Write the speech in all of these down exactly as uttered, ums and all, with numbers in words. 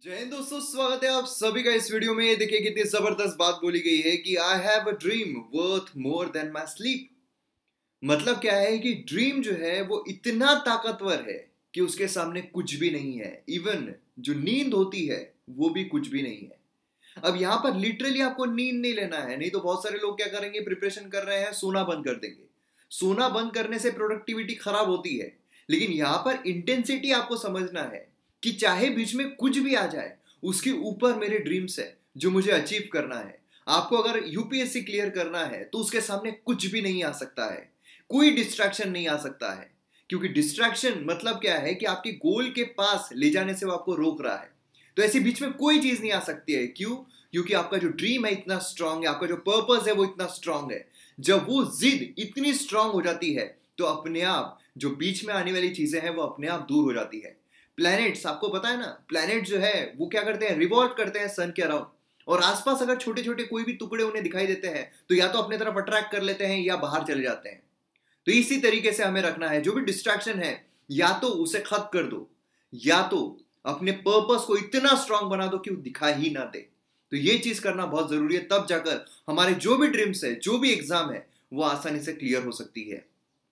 जय हिंद दोस्तों, स्वागत है आप सभी का इस वीडियो में। देखिए कितनी जबरदस्त बात बोली गई है कि I have a dream worth more than my sleep. मतलब क्या है कि ड्रीम जो है वो इतना ताकतवर है कि उसके सामने कुछ भी नहीं है। इवन जो नींद होती है वो भी कुछ भी नहीं है। अब यहाँ पर लिटरली आपको नींद नहीं लेना है, नहीं तो बहुत सारे लोग क्या करेंगे, प्रिपरेशन कर रहे हैं, सोना बंद कर देंगे। सोना बंद करने से प्रोडक्टिविटी खराब होती है, लेकिन यहाँ पर इंटेंसिटी आपको समझना है कि चाहे बीच में कुछ भी आ जाए, उसके ऊपर मेरे ड्रीम्स है जो मुझे अचीव करना है। आपको अगर यूपीएससी क्लियर करना है तो उसके सामने कुछ भी नहीं आ सकता है, कोई डिस्ट्रैक्शन नहीं आ सकता है। क्योंकि डिस्ट्रैक्शन मतलब क्या है कि आपके गोल के पास ले जाने से वो आपको रोक रहा है। तो ऐसे बीच में कोई चीज नहीं आ सकती है। क्यों? क्योंकि आपका जो ड्रीम है इतना स्ट्रांग है, आपका जो पर्पस है वो इतना स्ट्रांग है। जब वो जिद इतनी स्ट्रांग हो जाती है तो अपने आप जो बीच में आने वाली चीजें हैं वो अपने आप दूर हो जाती है। प्लैनेट्स, आपको पता है ना, प्लैनेट जो है वो क्या करते हैं, रिवॉल्व करते हैं सन के अराउंड। और आसपास अगर छोटे छोटे कोई भी टुकड़े उन्हें दिखाई देते हैं तो या तो अपने तरफ अट्रैक्ट कर लेते हैं या बाहर चले जाते हैं। तो इसी तरीके से हमें रखना है, जो भी डिस्ट्रैक्शन है या तो उसे खत्म कर दो या तो अपने पर्पस को इतना स्ट्रांग बना दो कि वो दिखाई ही ना दे। तो ये चीज करना बहुत जरूरी है, तब जाकर हमारे जो भी ड्रीम्स है, जो भी एग्जाम है, वो आसानी से क्लियर हो सकती है।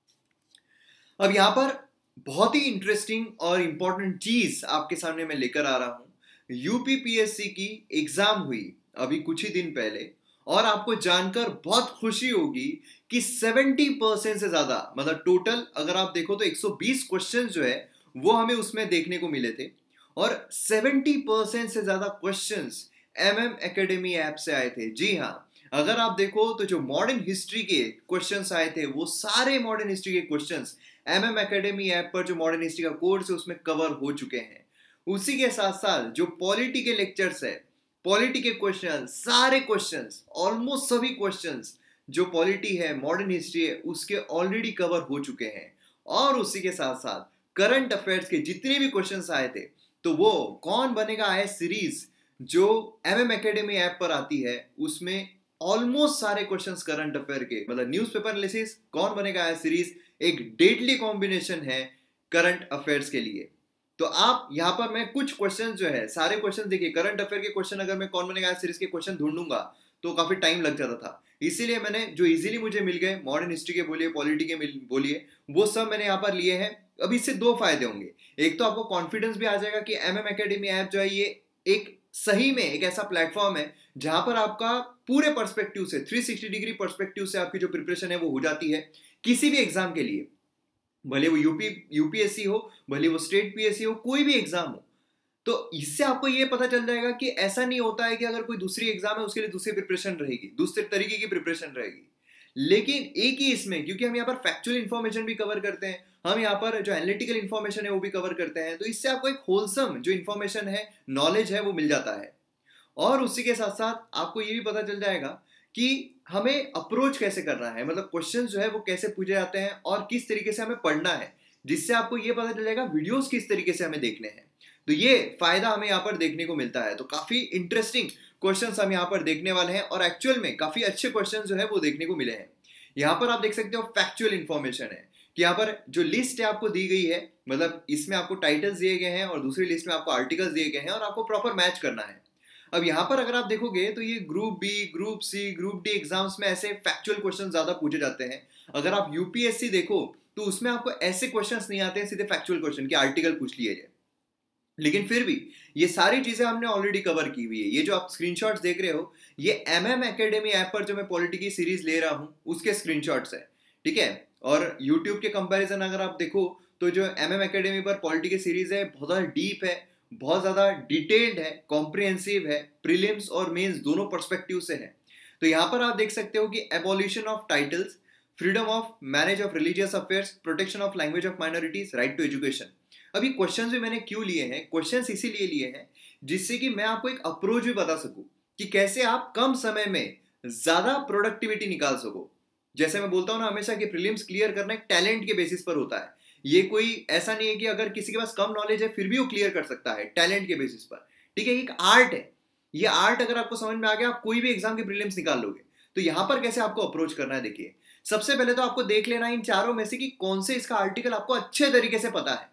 अब यहां पर बहुत ही इंटरेस्टिंग और इंपॉर्टेंट चीज आपके सामने मैं लेकर आ रहा हूं। यूपीपीएससी की एग्जाम हुई अभी कुछ ही दिन पहले, और आपको जानकर बहुत खुशी होगी कि सत्तर परसेंट से ज्यादा, मतलब टोटल अगर आप देखो तो एक सौ बीस क्वेश्चंस जो है वो हमें उसमें देखने को मिले थे। और सत्तर परसेंट से ज्यादा क्वेश्चंस एमएम एकेडमी ऐप से आए थे। जी हाँ, अगर आप देखो तो जो मॉडर्न हिस्ट्री के क्वेश्चंस आए थे वो सारे मॉडर्न हिस्ट्री के क्वेश्चंस एमएम एकेडमी ऐप पर जो मॉडर्न हिस्ट्री का कोर्स है उसमें कवर हो चुके हैं। उसी के साथ साथ जो पॉलिटी के लेक्चर्स है, पॉलिटी के क्वेश्चन, सारे क्वेश्चंस, ऑलमोस्ट सभी क्वेश्चंस जो पॉलिटी है, मॉडर्न हिस्ट्री है, उसके ऑलरेडी कवर हो चुके हैं। और उसी के साथ साथ करंट अफेयर्स के जितने भी क्वेश्चंस आए थे, तो वो कौन बनेगा है सीरीज जो एमएम एकेडमी ऐप पर आती है, उसमें ऑलमोस्ट सारे क्वेश्चंस करंट अफेयर के, मतलब न्यूज़पेपर एनालिसिस कौन बनेगा है सीरीज एक डेडली कॉम्बिनेशन है करंट अफेयर्स के लिए। तो आप यहां पर मैं कुछ क्वेश्चन जो है, सारे क्वेश्चन देखिए, करंट अफेयर के क्वेश्चन अगर मैं कौन बनेगा सीरीज के क्वेश्चन ढूंढूंगा तो काफी टाइम लग जाता था। इसीलिए मैंने जो इजीली मुझे मिल गए, मॉडर्न हिस्ट्री के बोलिए, पॉलिटी के बोलिए, वो सब मैंने यहाँ पर लिए हैं। अब इससे दो फायदे होंगे। एक तो आपको कॉन्फिडेंस भी आ जाएगा कि एमएम एकेडमी ऐप जो है ये एक सही में एक ऐसा प्लेटफॉर्म है जहां पर आपका पूरे पर्सपेक्टिव से, तीन सौ साठ डिग्री पर्सपेक्टिव से आपकी जो प्रिपरेशन है वो हो जाती है किसी भी एग्जाम के लिए। भले वो यूपी यूपीएससी हो, भले वो स्टेट पीएससी हो, कोई भी एग्जाम हो। तो इससे आपको ये पता चल जाएगा कि ऐसा नहीं होता है कि अगर कोई दूसरी एग्जाम है उसके लिए दूसरी प्रिपरेशन रहेगी, दूसरे तरीके की प्रिपरेशन रहेगी। लेकिन एक ही इसमें, क्योंकि हम यहाँ पर फैक्चुअल इंफॉर्मेशन भी कवर करते हैं, हम यहाँ पर जो एनालिटिकल इंफॉर्मेशन है वो भी कवर करते हैं, तो इससे आपको एक होलसम जो इंफॉर्मेशन है, नॉलेज है, वो मिल जाता है। और उसी के साथ साथ आपको ये भी पता चल जाएगा कि हमें अप्रोच कैसे करना है, मतलब क्वेश्चन जो है वो कैसे पूछे जाते हैं और किस तरीके से हमें पढ़ना है, जिससे आपको ये पता चल जाएगा वीडियोस किस तरीके से हमें देखने हैं। तो ये फायदा हमें यहाँ पर देखने को मिलता है। तो काफी इंटरेस्टिंग क्वेश्चंस हम यहाँ पर देखने वाले हैं और एक्चुअल में काफी अच्छे क्वेश्चंस जो है वो देखने को मिले हैं। यहाँ पर आप देख सकते हो फैक्चुअल इंफॉर्मेशन है कि यहाँ पर जो लिस्ट है आपको दी गई है, मतलब इसमें आपको टाइटल्स दिए गए हैं और दूसरी लिस्ट में आपको आर्टिकल्स दिए गए हैं और आपको प्रॉपर मैच करना है। अब यहाँ पर अगर आप देखोगे तो ये group B, group C, group D exams में ऐसे फैक्चुअल क्वेश्चन ज्यादा पूछे जाते हैं। अगर आप यूपीएससी देखो तो उसमें आपको ऐसे क्वेश्चंस नहीं आते हैं, सीधे फैक्चुअल क्वेश्चन के आर्टिकल पूछ लिए जाए। लेकिन फिर भी ये सारी चीजें हमने ऑलरेडी कवर की हुई है। ये जो आप स्क्रीनशॉट्स देख रहे हो, ये एमएम एकेडमी ऐप पर जो मैं पॉलिटी की सीरीज ले रहा हूं उसके स्क्रीनशॉट्स है, ठीक है। और यूट्यूब के कंपैरिजन अगर आप देखो तो जो एमएम एकेडमी पर पॉलिटी की सीरीज है बहुत ज्यादा डीप है, बहुत ज्यादा डिटेल्ड है, कॉम्प्रिहेंसिव है, प्रीलिम्स और मेंस दोनों पर्सपेक्टिव से है। तो यहाँ पर आप देख सकते हो कि abolition of titles, freedom of manage of religious affairs, protection of language of minorities, right to education. अभी क्वेश्चंस भी मैंने क्यों लिए हैं, क्वेश्चंस इसीलिए लिए हैं जिससे कि मैं आपको एक अप्रोच भी बता सकूं कि कैसे आप कम समय में ज्यादा प्रोडक्टिविटी निकाल सको। जैसे मैं बोलता हूं ना हमेशा कि प्रीलिम्स क्लियर करना एक टैलेंट के बेसिस पर होता है। ये कोई ऐसा नहीं है कि अगर किसी के पास कम नॉलेज है फिर भी वो क्लियर कर सकता है, टैलेंट के बेसिस पर, ठीक है। एक आर्ट है, ये आर्ट अगर आपको समझ में आ गया आप कोई भी एग्जाम के प्रीलिम्स निकाल लोगे। तो यहां पर कैसे आपको अप्रोच करना है, देखिए सबसे पहले तो आपको देख लेना इन चारों में से कि कौन से इसका आर्टिकल आपको अच्छे तरीके से पता है।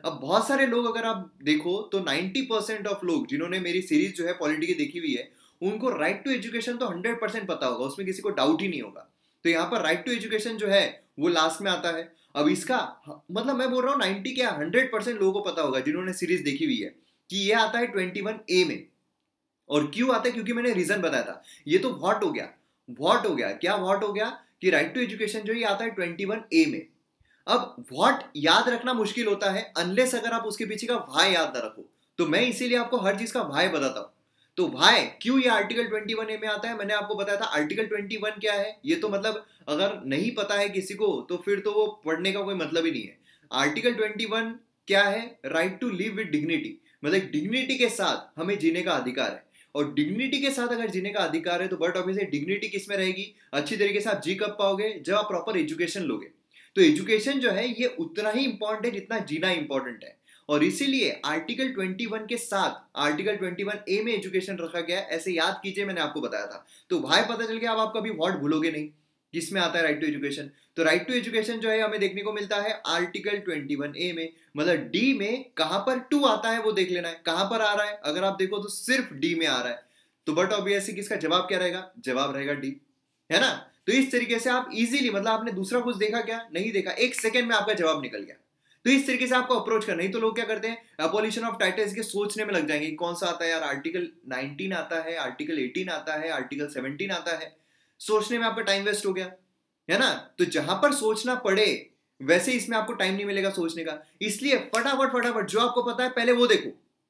अब बहुत सारे लोग अगर आप देखो तो नाइंटी परसेंट ऑफ लोग जिन्होंने मेरी सीरीज जो है पॉलिटी की देखी हुई है, उनको राइट टू एजुकेशन तो हंड्रेड परसेंट पता होगा, उसमें किसी को डाउट ही नहीं होगा। तो यहाँ पर राइट टू एजुकेशन जो है वो लास्ट में आता है। अब इसका मतलब मैं बोल रहा हूँ नाइंटी क्या हंड्रेड परसेंट लोगों को पता होगा जिन्होंने सीरीज देखी हुई है कि ये आता है ट्वेंटी वन ए में। और क्यों आता है? क्योंकि मैंने रीजन बताया था। ये तो व्हाट हो गया, व्हाट हो गया, क्या व्हाट हो गया कि राइट टू एजुकेशन जो ये आता है ट्वेंटी वन ए में। अब व्हाट याद रखना मुश्किल होता है अनलेस अगर आप उसके पीछे का व्हाई याद ना रखो। तो मैं इसीलिए आपको हर चीज का व्हाई बताता हूं। तो व्हाई क्यों ये आर्टिकल ट्वेंटी वन ए में आता है, मैंने आपको बताया था। आर्टिकल ट्वेंटी वन क्या है, ये तो मतलब अगर नहीं पता है किसी को तो फिर तो वो पढ़ने का कोई मतलब ही नहीं है। आर्टिकल ट्वेंटी वन क्या है? Right to live with dignity, मतलब डिग्निटी के साथ हमें जीने का अधिकार है। और डिग्निटी के साथ अगर जीने का अधिकार है तो बट ऑब्वियसली डिग्निटी किस में रहेगी? अच्छी तरीके से आप जी कब पाओगे? जब आप प्रॉपर एजुकेशन लोगे। तो एजुकेशन जो है ये उतना ही इंपॉर्टेंट है जितना जीना इंपॉर्टेंट है। और इसीलिए आर्टिकल ट्वेंटी वन के साथ आर्टिकल ट्वेंटी वन ए में एजुकेशन रखा गया है। ऐसे याद कीजिए, मैंने आपको बताया था। तो भाई पता चल गया, अब आप कभी व्हाट भूलोगे नहीं किसमें आता है राइट टू एजुकेशन। तो राइट टू एजुकेशन जो है हमें देखने को मिलता है आर्टिकल ट्वेंटी वन ए में। मतलब डी में कहां पर टू आता है वो देख लेना है, कहां पर आ रहा है। अगर आप देखो तो सिर्फ डी में आ रहा है। तो बट ऑब्वियसली किसका जवाब क्या रहेगा? जवाब रहेगा डी, है ना। तो इस तरीके से आप इजीली, मतलब आपने दूसरा कुछ देखा क्या? नहीं देखा, एक सेकंड में आपका जवाब निकल गया। तो इस तरीके से आपको अप्रोच करना। नहीं तो लोग क्या करते हैं, अबॉलिशन ऑफ टाइटल्स के सोचने में लग जाएंगे कौन सा आता है यार, आर्टिकल नाइनटीन आता है, आर्टिकल एटीन आता है, आर्टिकल सेवनटीन आता है। सोचने में आपका टाइम वेस्ट हो गया, है ना। तो जहां पर सोचना पड़े वैसे इसमें आपको टाइम नहीं मिलेगा सोचने का। इसलिए फटाफट फटाफट जो आपको पता है पहले वो देखो।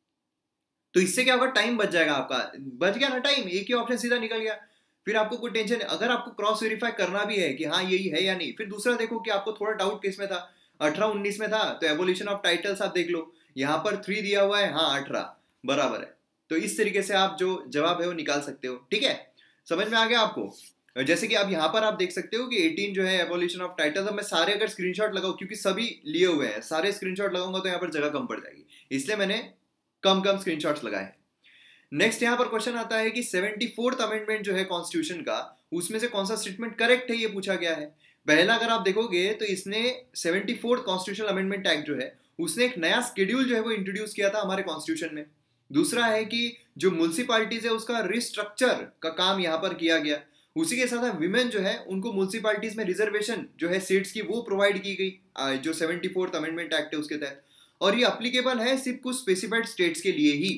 तो इससे क्या होगा? टाइम बच जाएगा आपका, बच गया ना टाइम, एक ही ऑप्शन सीधा निकल गया। फिर आपको कोई टेंशन नहीं। अगर आपको क्रॉस वेरीफाई करना भी है कि हाँ यही है या नहीं, फिर दूसरा देखो कि आपको थोड़ा डाउट किस में था, अठारह उन्नीस में था, तो एवोल्यूशन ऑफ टाइटल्स आप देख लो, यहाँ पर थ्री दिया हुआ है, हाँ अठारह बराबर है। तो इस तरीके से आप जो जवाब है वो निकाल सकते हो। ठीक है, समझ में आ गया आपको। जैसे कि आप यहाँ पर आप देख सकते हो कि एटीन जो है एवोल्यूशन ऑफ टाइटल्स। अब मैं सारे अगर स्क्रीनशॉट लगाऊं, क्योंकि सभी लिए हुए हैं, सारे स्क्रीनशॉट लगाऊंगा तो यहाँ पर जगह कम पड़ जाएगी, इसलिए मैंने कम कम स्क्रीनशॉट्स लगाए हैं। नेक्स्ट यहाँ पर क्वेश्चन आता है कि सेवेंटी फोर्थ अमेंडमेंट जो है कॉन्स्टिट्यूशन का, उसमें से कौन सा स्टेटमेंट करेक्ट है ये पूछा गया है। पहला अगर आप देखोगे तो इसने seventy fourth constitutional amendment act जो है उसने एक नया शेड्यूल जो है वो इंट्रोड्यूस किया था हमारे कॉन्स्टिट्यूशन में। दूसरा है कि जो म्युनिसिपैलिटीज है उसका रिस्ट्रक्चर का काम यहाँ पर किया गया। उसी के साथ विमेन जो है उनको म्युनिसिपैलिटीज में रिजर्वेशन जो है सीट्स की वो प्रोवाइड की गई जो सेवेंटी फोर्थ अमेंडमेंट एक्ट है उसके तहत। और ये अप्लीकेबल है सिर्फ कुछ स्पेसिफाइड स्टेट्स के लिए ही।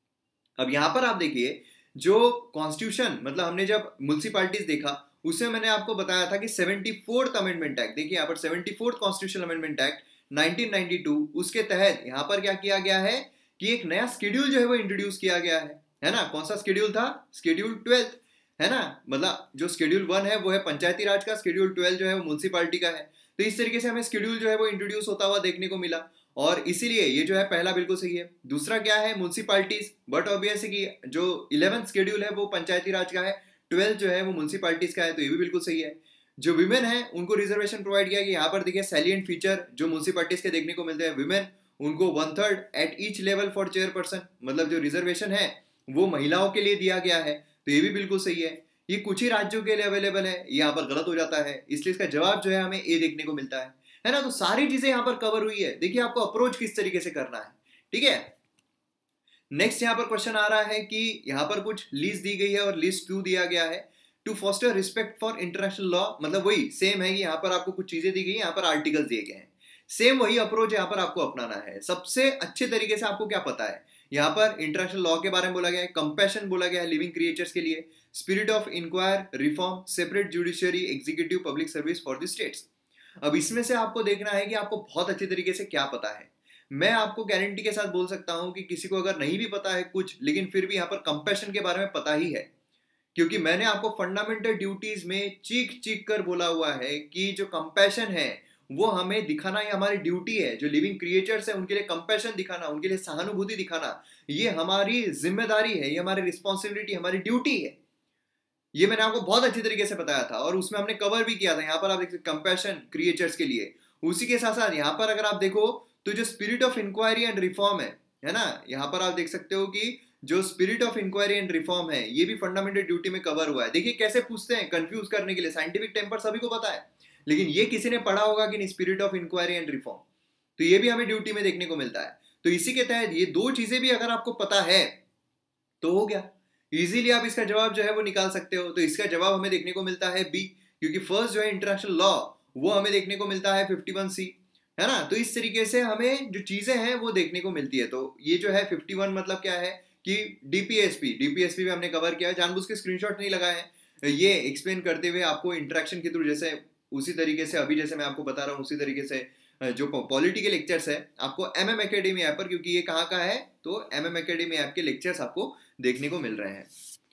अब यहां पर आप देखिए जो कॉन्स्टिट्यूशन, मतलब हमने जब म्युनिसिपैलिटीज देखा उसमें मैंने आपको बताया था कि सेवेंटी फोर्थ अमेंडमेंट एक्ट, देखिए यहाँ पर seventy fourth constitutional amendment act nineteen ninety two, उसके तहत यहाँ पर क्या किया गया है कि एक नया शेड्यूल जो है वो इंट्रोड्यूस किया गया है, है ना। कौन सा शेड्यूल था? शेड्यूल ट्वेल्थ, है ना। मतलब जो शेड्यूल वन है वो है पंचायती राज का, शेड्यूल ट्वेल्व जो है वो म्युनिसिपैलिटी का है। तो इस तरीके से हमें शेड्यूल जो है वो इंट्रोड्यूस होता हुआ देखने को मिला, और इसीलिए ये जो है पहला बिल्कुल सही है। दूसरा क्या है? म्युनिसिपैलिटीज, बट ऑब्वियस है कि जो इलेवेंथ शेड्यूल है वो पंचायती राज का है, ट्वेल्थ जो है वो म्युनिसिपैलिटीज का है, तो ये भी बिल्कुल सही है। जो विमेन है उनको रिजर्वेशन प्रोवाइड किया गया। यहाँ पर देखिए सैलिएंट फीचर जो म्युनिसिपैलिटीज के देखने को मिलते हैं, विमेन उनको one third at each level for chairperson, मतलब जो रिजर्वेशन है वो महिलाओं के लिए दिया गया है, तो ये भी बिल्कुल सही है। ये कुछ ही राज्यों के लिए अवेलेबल है, यहाँ पर गलत हो जाता है, इसलिए इसका जवाब जो है हमें ए देखने को मिलता है, है ना। तो सारी चीजें यहाँ पर कवर हुई है। देखिए आपको अप्रोच किस तरीके से करना है, ठीक है। नेक्स्ट यहाँ पर क्वेश्चन आ रहा है कि यहाँ पर कुछ लिस्ट दी गई है और लिस्ट टू दिया गया है, to foster respect for international law. मतलब वही सेम है कि यहाँ पर आपको कुछ चीजें दी गई, यहाँ पर आर्टिकल्स दिए गए हैं, सेम वही अप्रोच यहाँ पर आपको अपनाना है। सबसे अच्छे तरीके से आपको क्या पता है, यहाँ पर इंटरनेशनल लॉ के बारे में बोला गया है, कंपैशन बोला गया है लिविंग क्रिएचर्स के लिए, spirit of inquire, reform, separate judiciary, executive, public service for the states. अब इसमें से आपको देखना है कि आपको बहुत अच्छे तरीके से क्या पता है। मैं आपको गारंटी के साथ बोल सकता हूं कि किसी को अगर नहीं भी पता है कुछ, लेकिन फिर भी यहाँ पर कंपैशन के बारे में पता ही है, क्योंकि मैंने आपको फंडामेंटल ड्यूटीज में चीख चीख कर बोला हुआ है कि जो कंपैशन है वो हमें दिखाना, ये हमारी ड्यूटी है। जो लिविंग क्रिएचर्स है उनके लिए कंपैशन दिखाना, उनके लिए सहानुभूति दिखाना, ये हमारी जिम्मेदारी है, ये हमारी रिस्पॉन्सिबिलिटी, हमारी ड्यूटी है। ये मैंने आपको बहुत अच्छी तरीके से बताया था और उसमें हमने कवर भी किया था। यहाँ पर आप देख सकते कंपैशन क्रिएचर्स के लिए। उसी के साथ साथ यहाँ पर अगर आप देखो तो जो spirit of inquiry and reform है, है ना, यहाँ पर आप देख सकते हो कि जो spirit of inquiry and reform है ये भी फंडामेंटल ड्यूटी में कवर हुआ है। देखिए कैसे पूछते हैं कंफ्यूज करने के लिए, साइंटिफिक टेम्पर सभी को पता है, लेकिन ये किसी ने पढ़ा होगा कि नहीं, spirit of inquiry and reform. तो ये भी हमें ड्यूटी में देखने को मिलता है। तो इसी के तहत ये दो चीजें भी अगर आपको पता है तो हो गया, इजीली आप इसका जवाब जो है वो निकाल सकते हो। तो इसका जवाब हमें देखने को मिलता है बी, क्योंकि फर्स्ट जो है इंटरनेशनल लॉ वो हमें देखने को मिलता है फिफ्टी वन सी, है ना। तो इस तरीके से हमें जो चीजें हैं वो देखने को मिलती है। तो ये जो है फिफ्टी वन मतलब क्या है कि डीपीएसपी, डीपीएसपी भी हमने कवर किया है, जानबूझ के स्क्रीनशॉट नहीं लगाए हैं, ये एक्सप्लेन करते हुए आपको इंटरेक्शन के थ्रू, जैसे उसी तरीके से अभी जैसे मैं आपको बता रहा हूँ उसी तरीके से जो पॉलिटिकल लेक्चर्स है आपको एम एम एकेडमी ऐप पर, क्योंकि ये कहाँ का है तो एम एम एकेडमी ऐप के लेक्चर्स आपको देखने को मिल रहे हैं।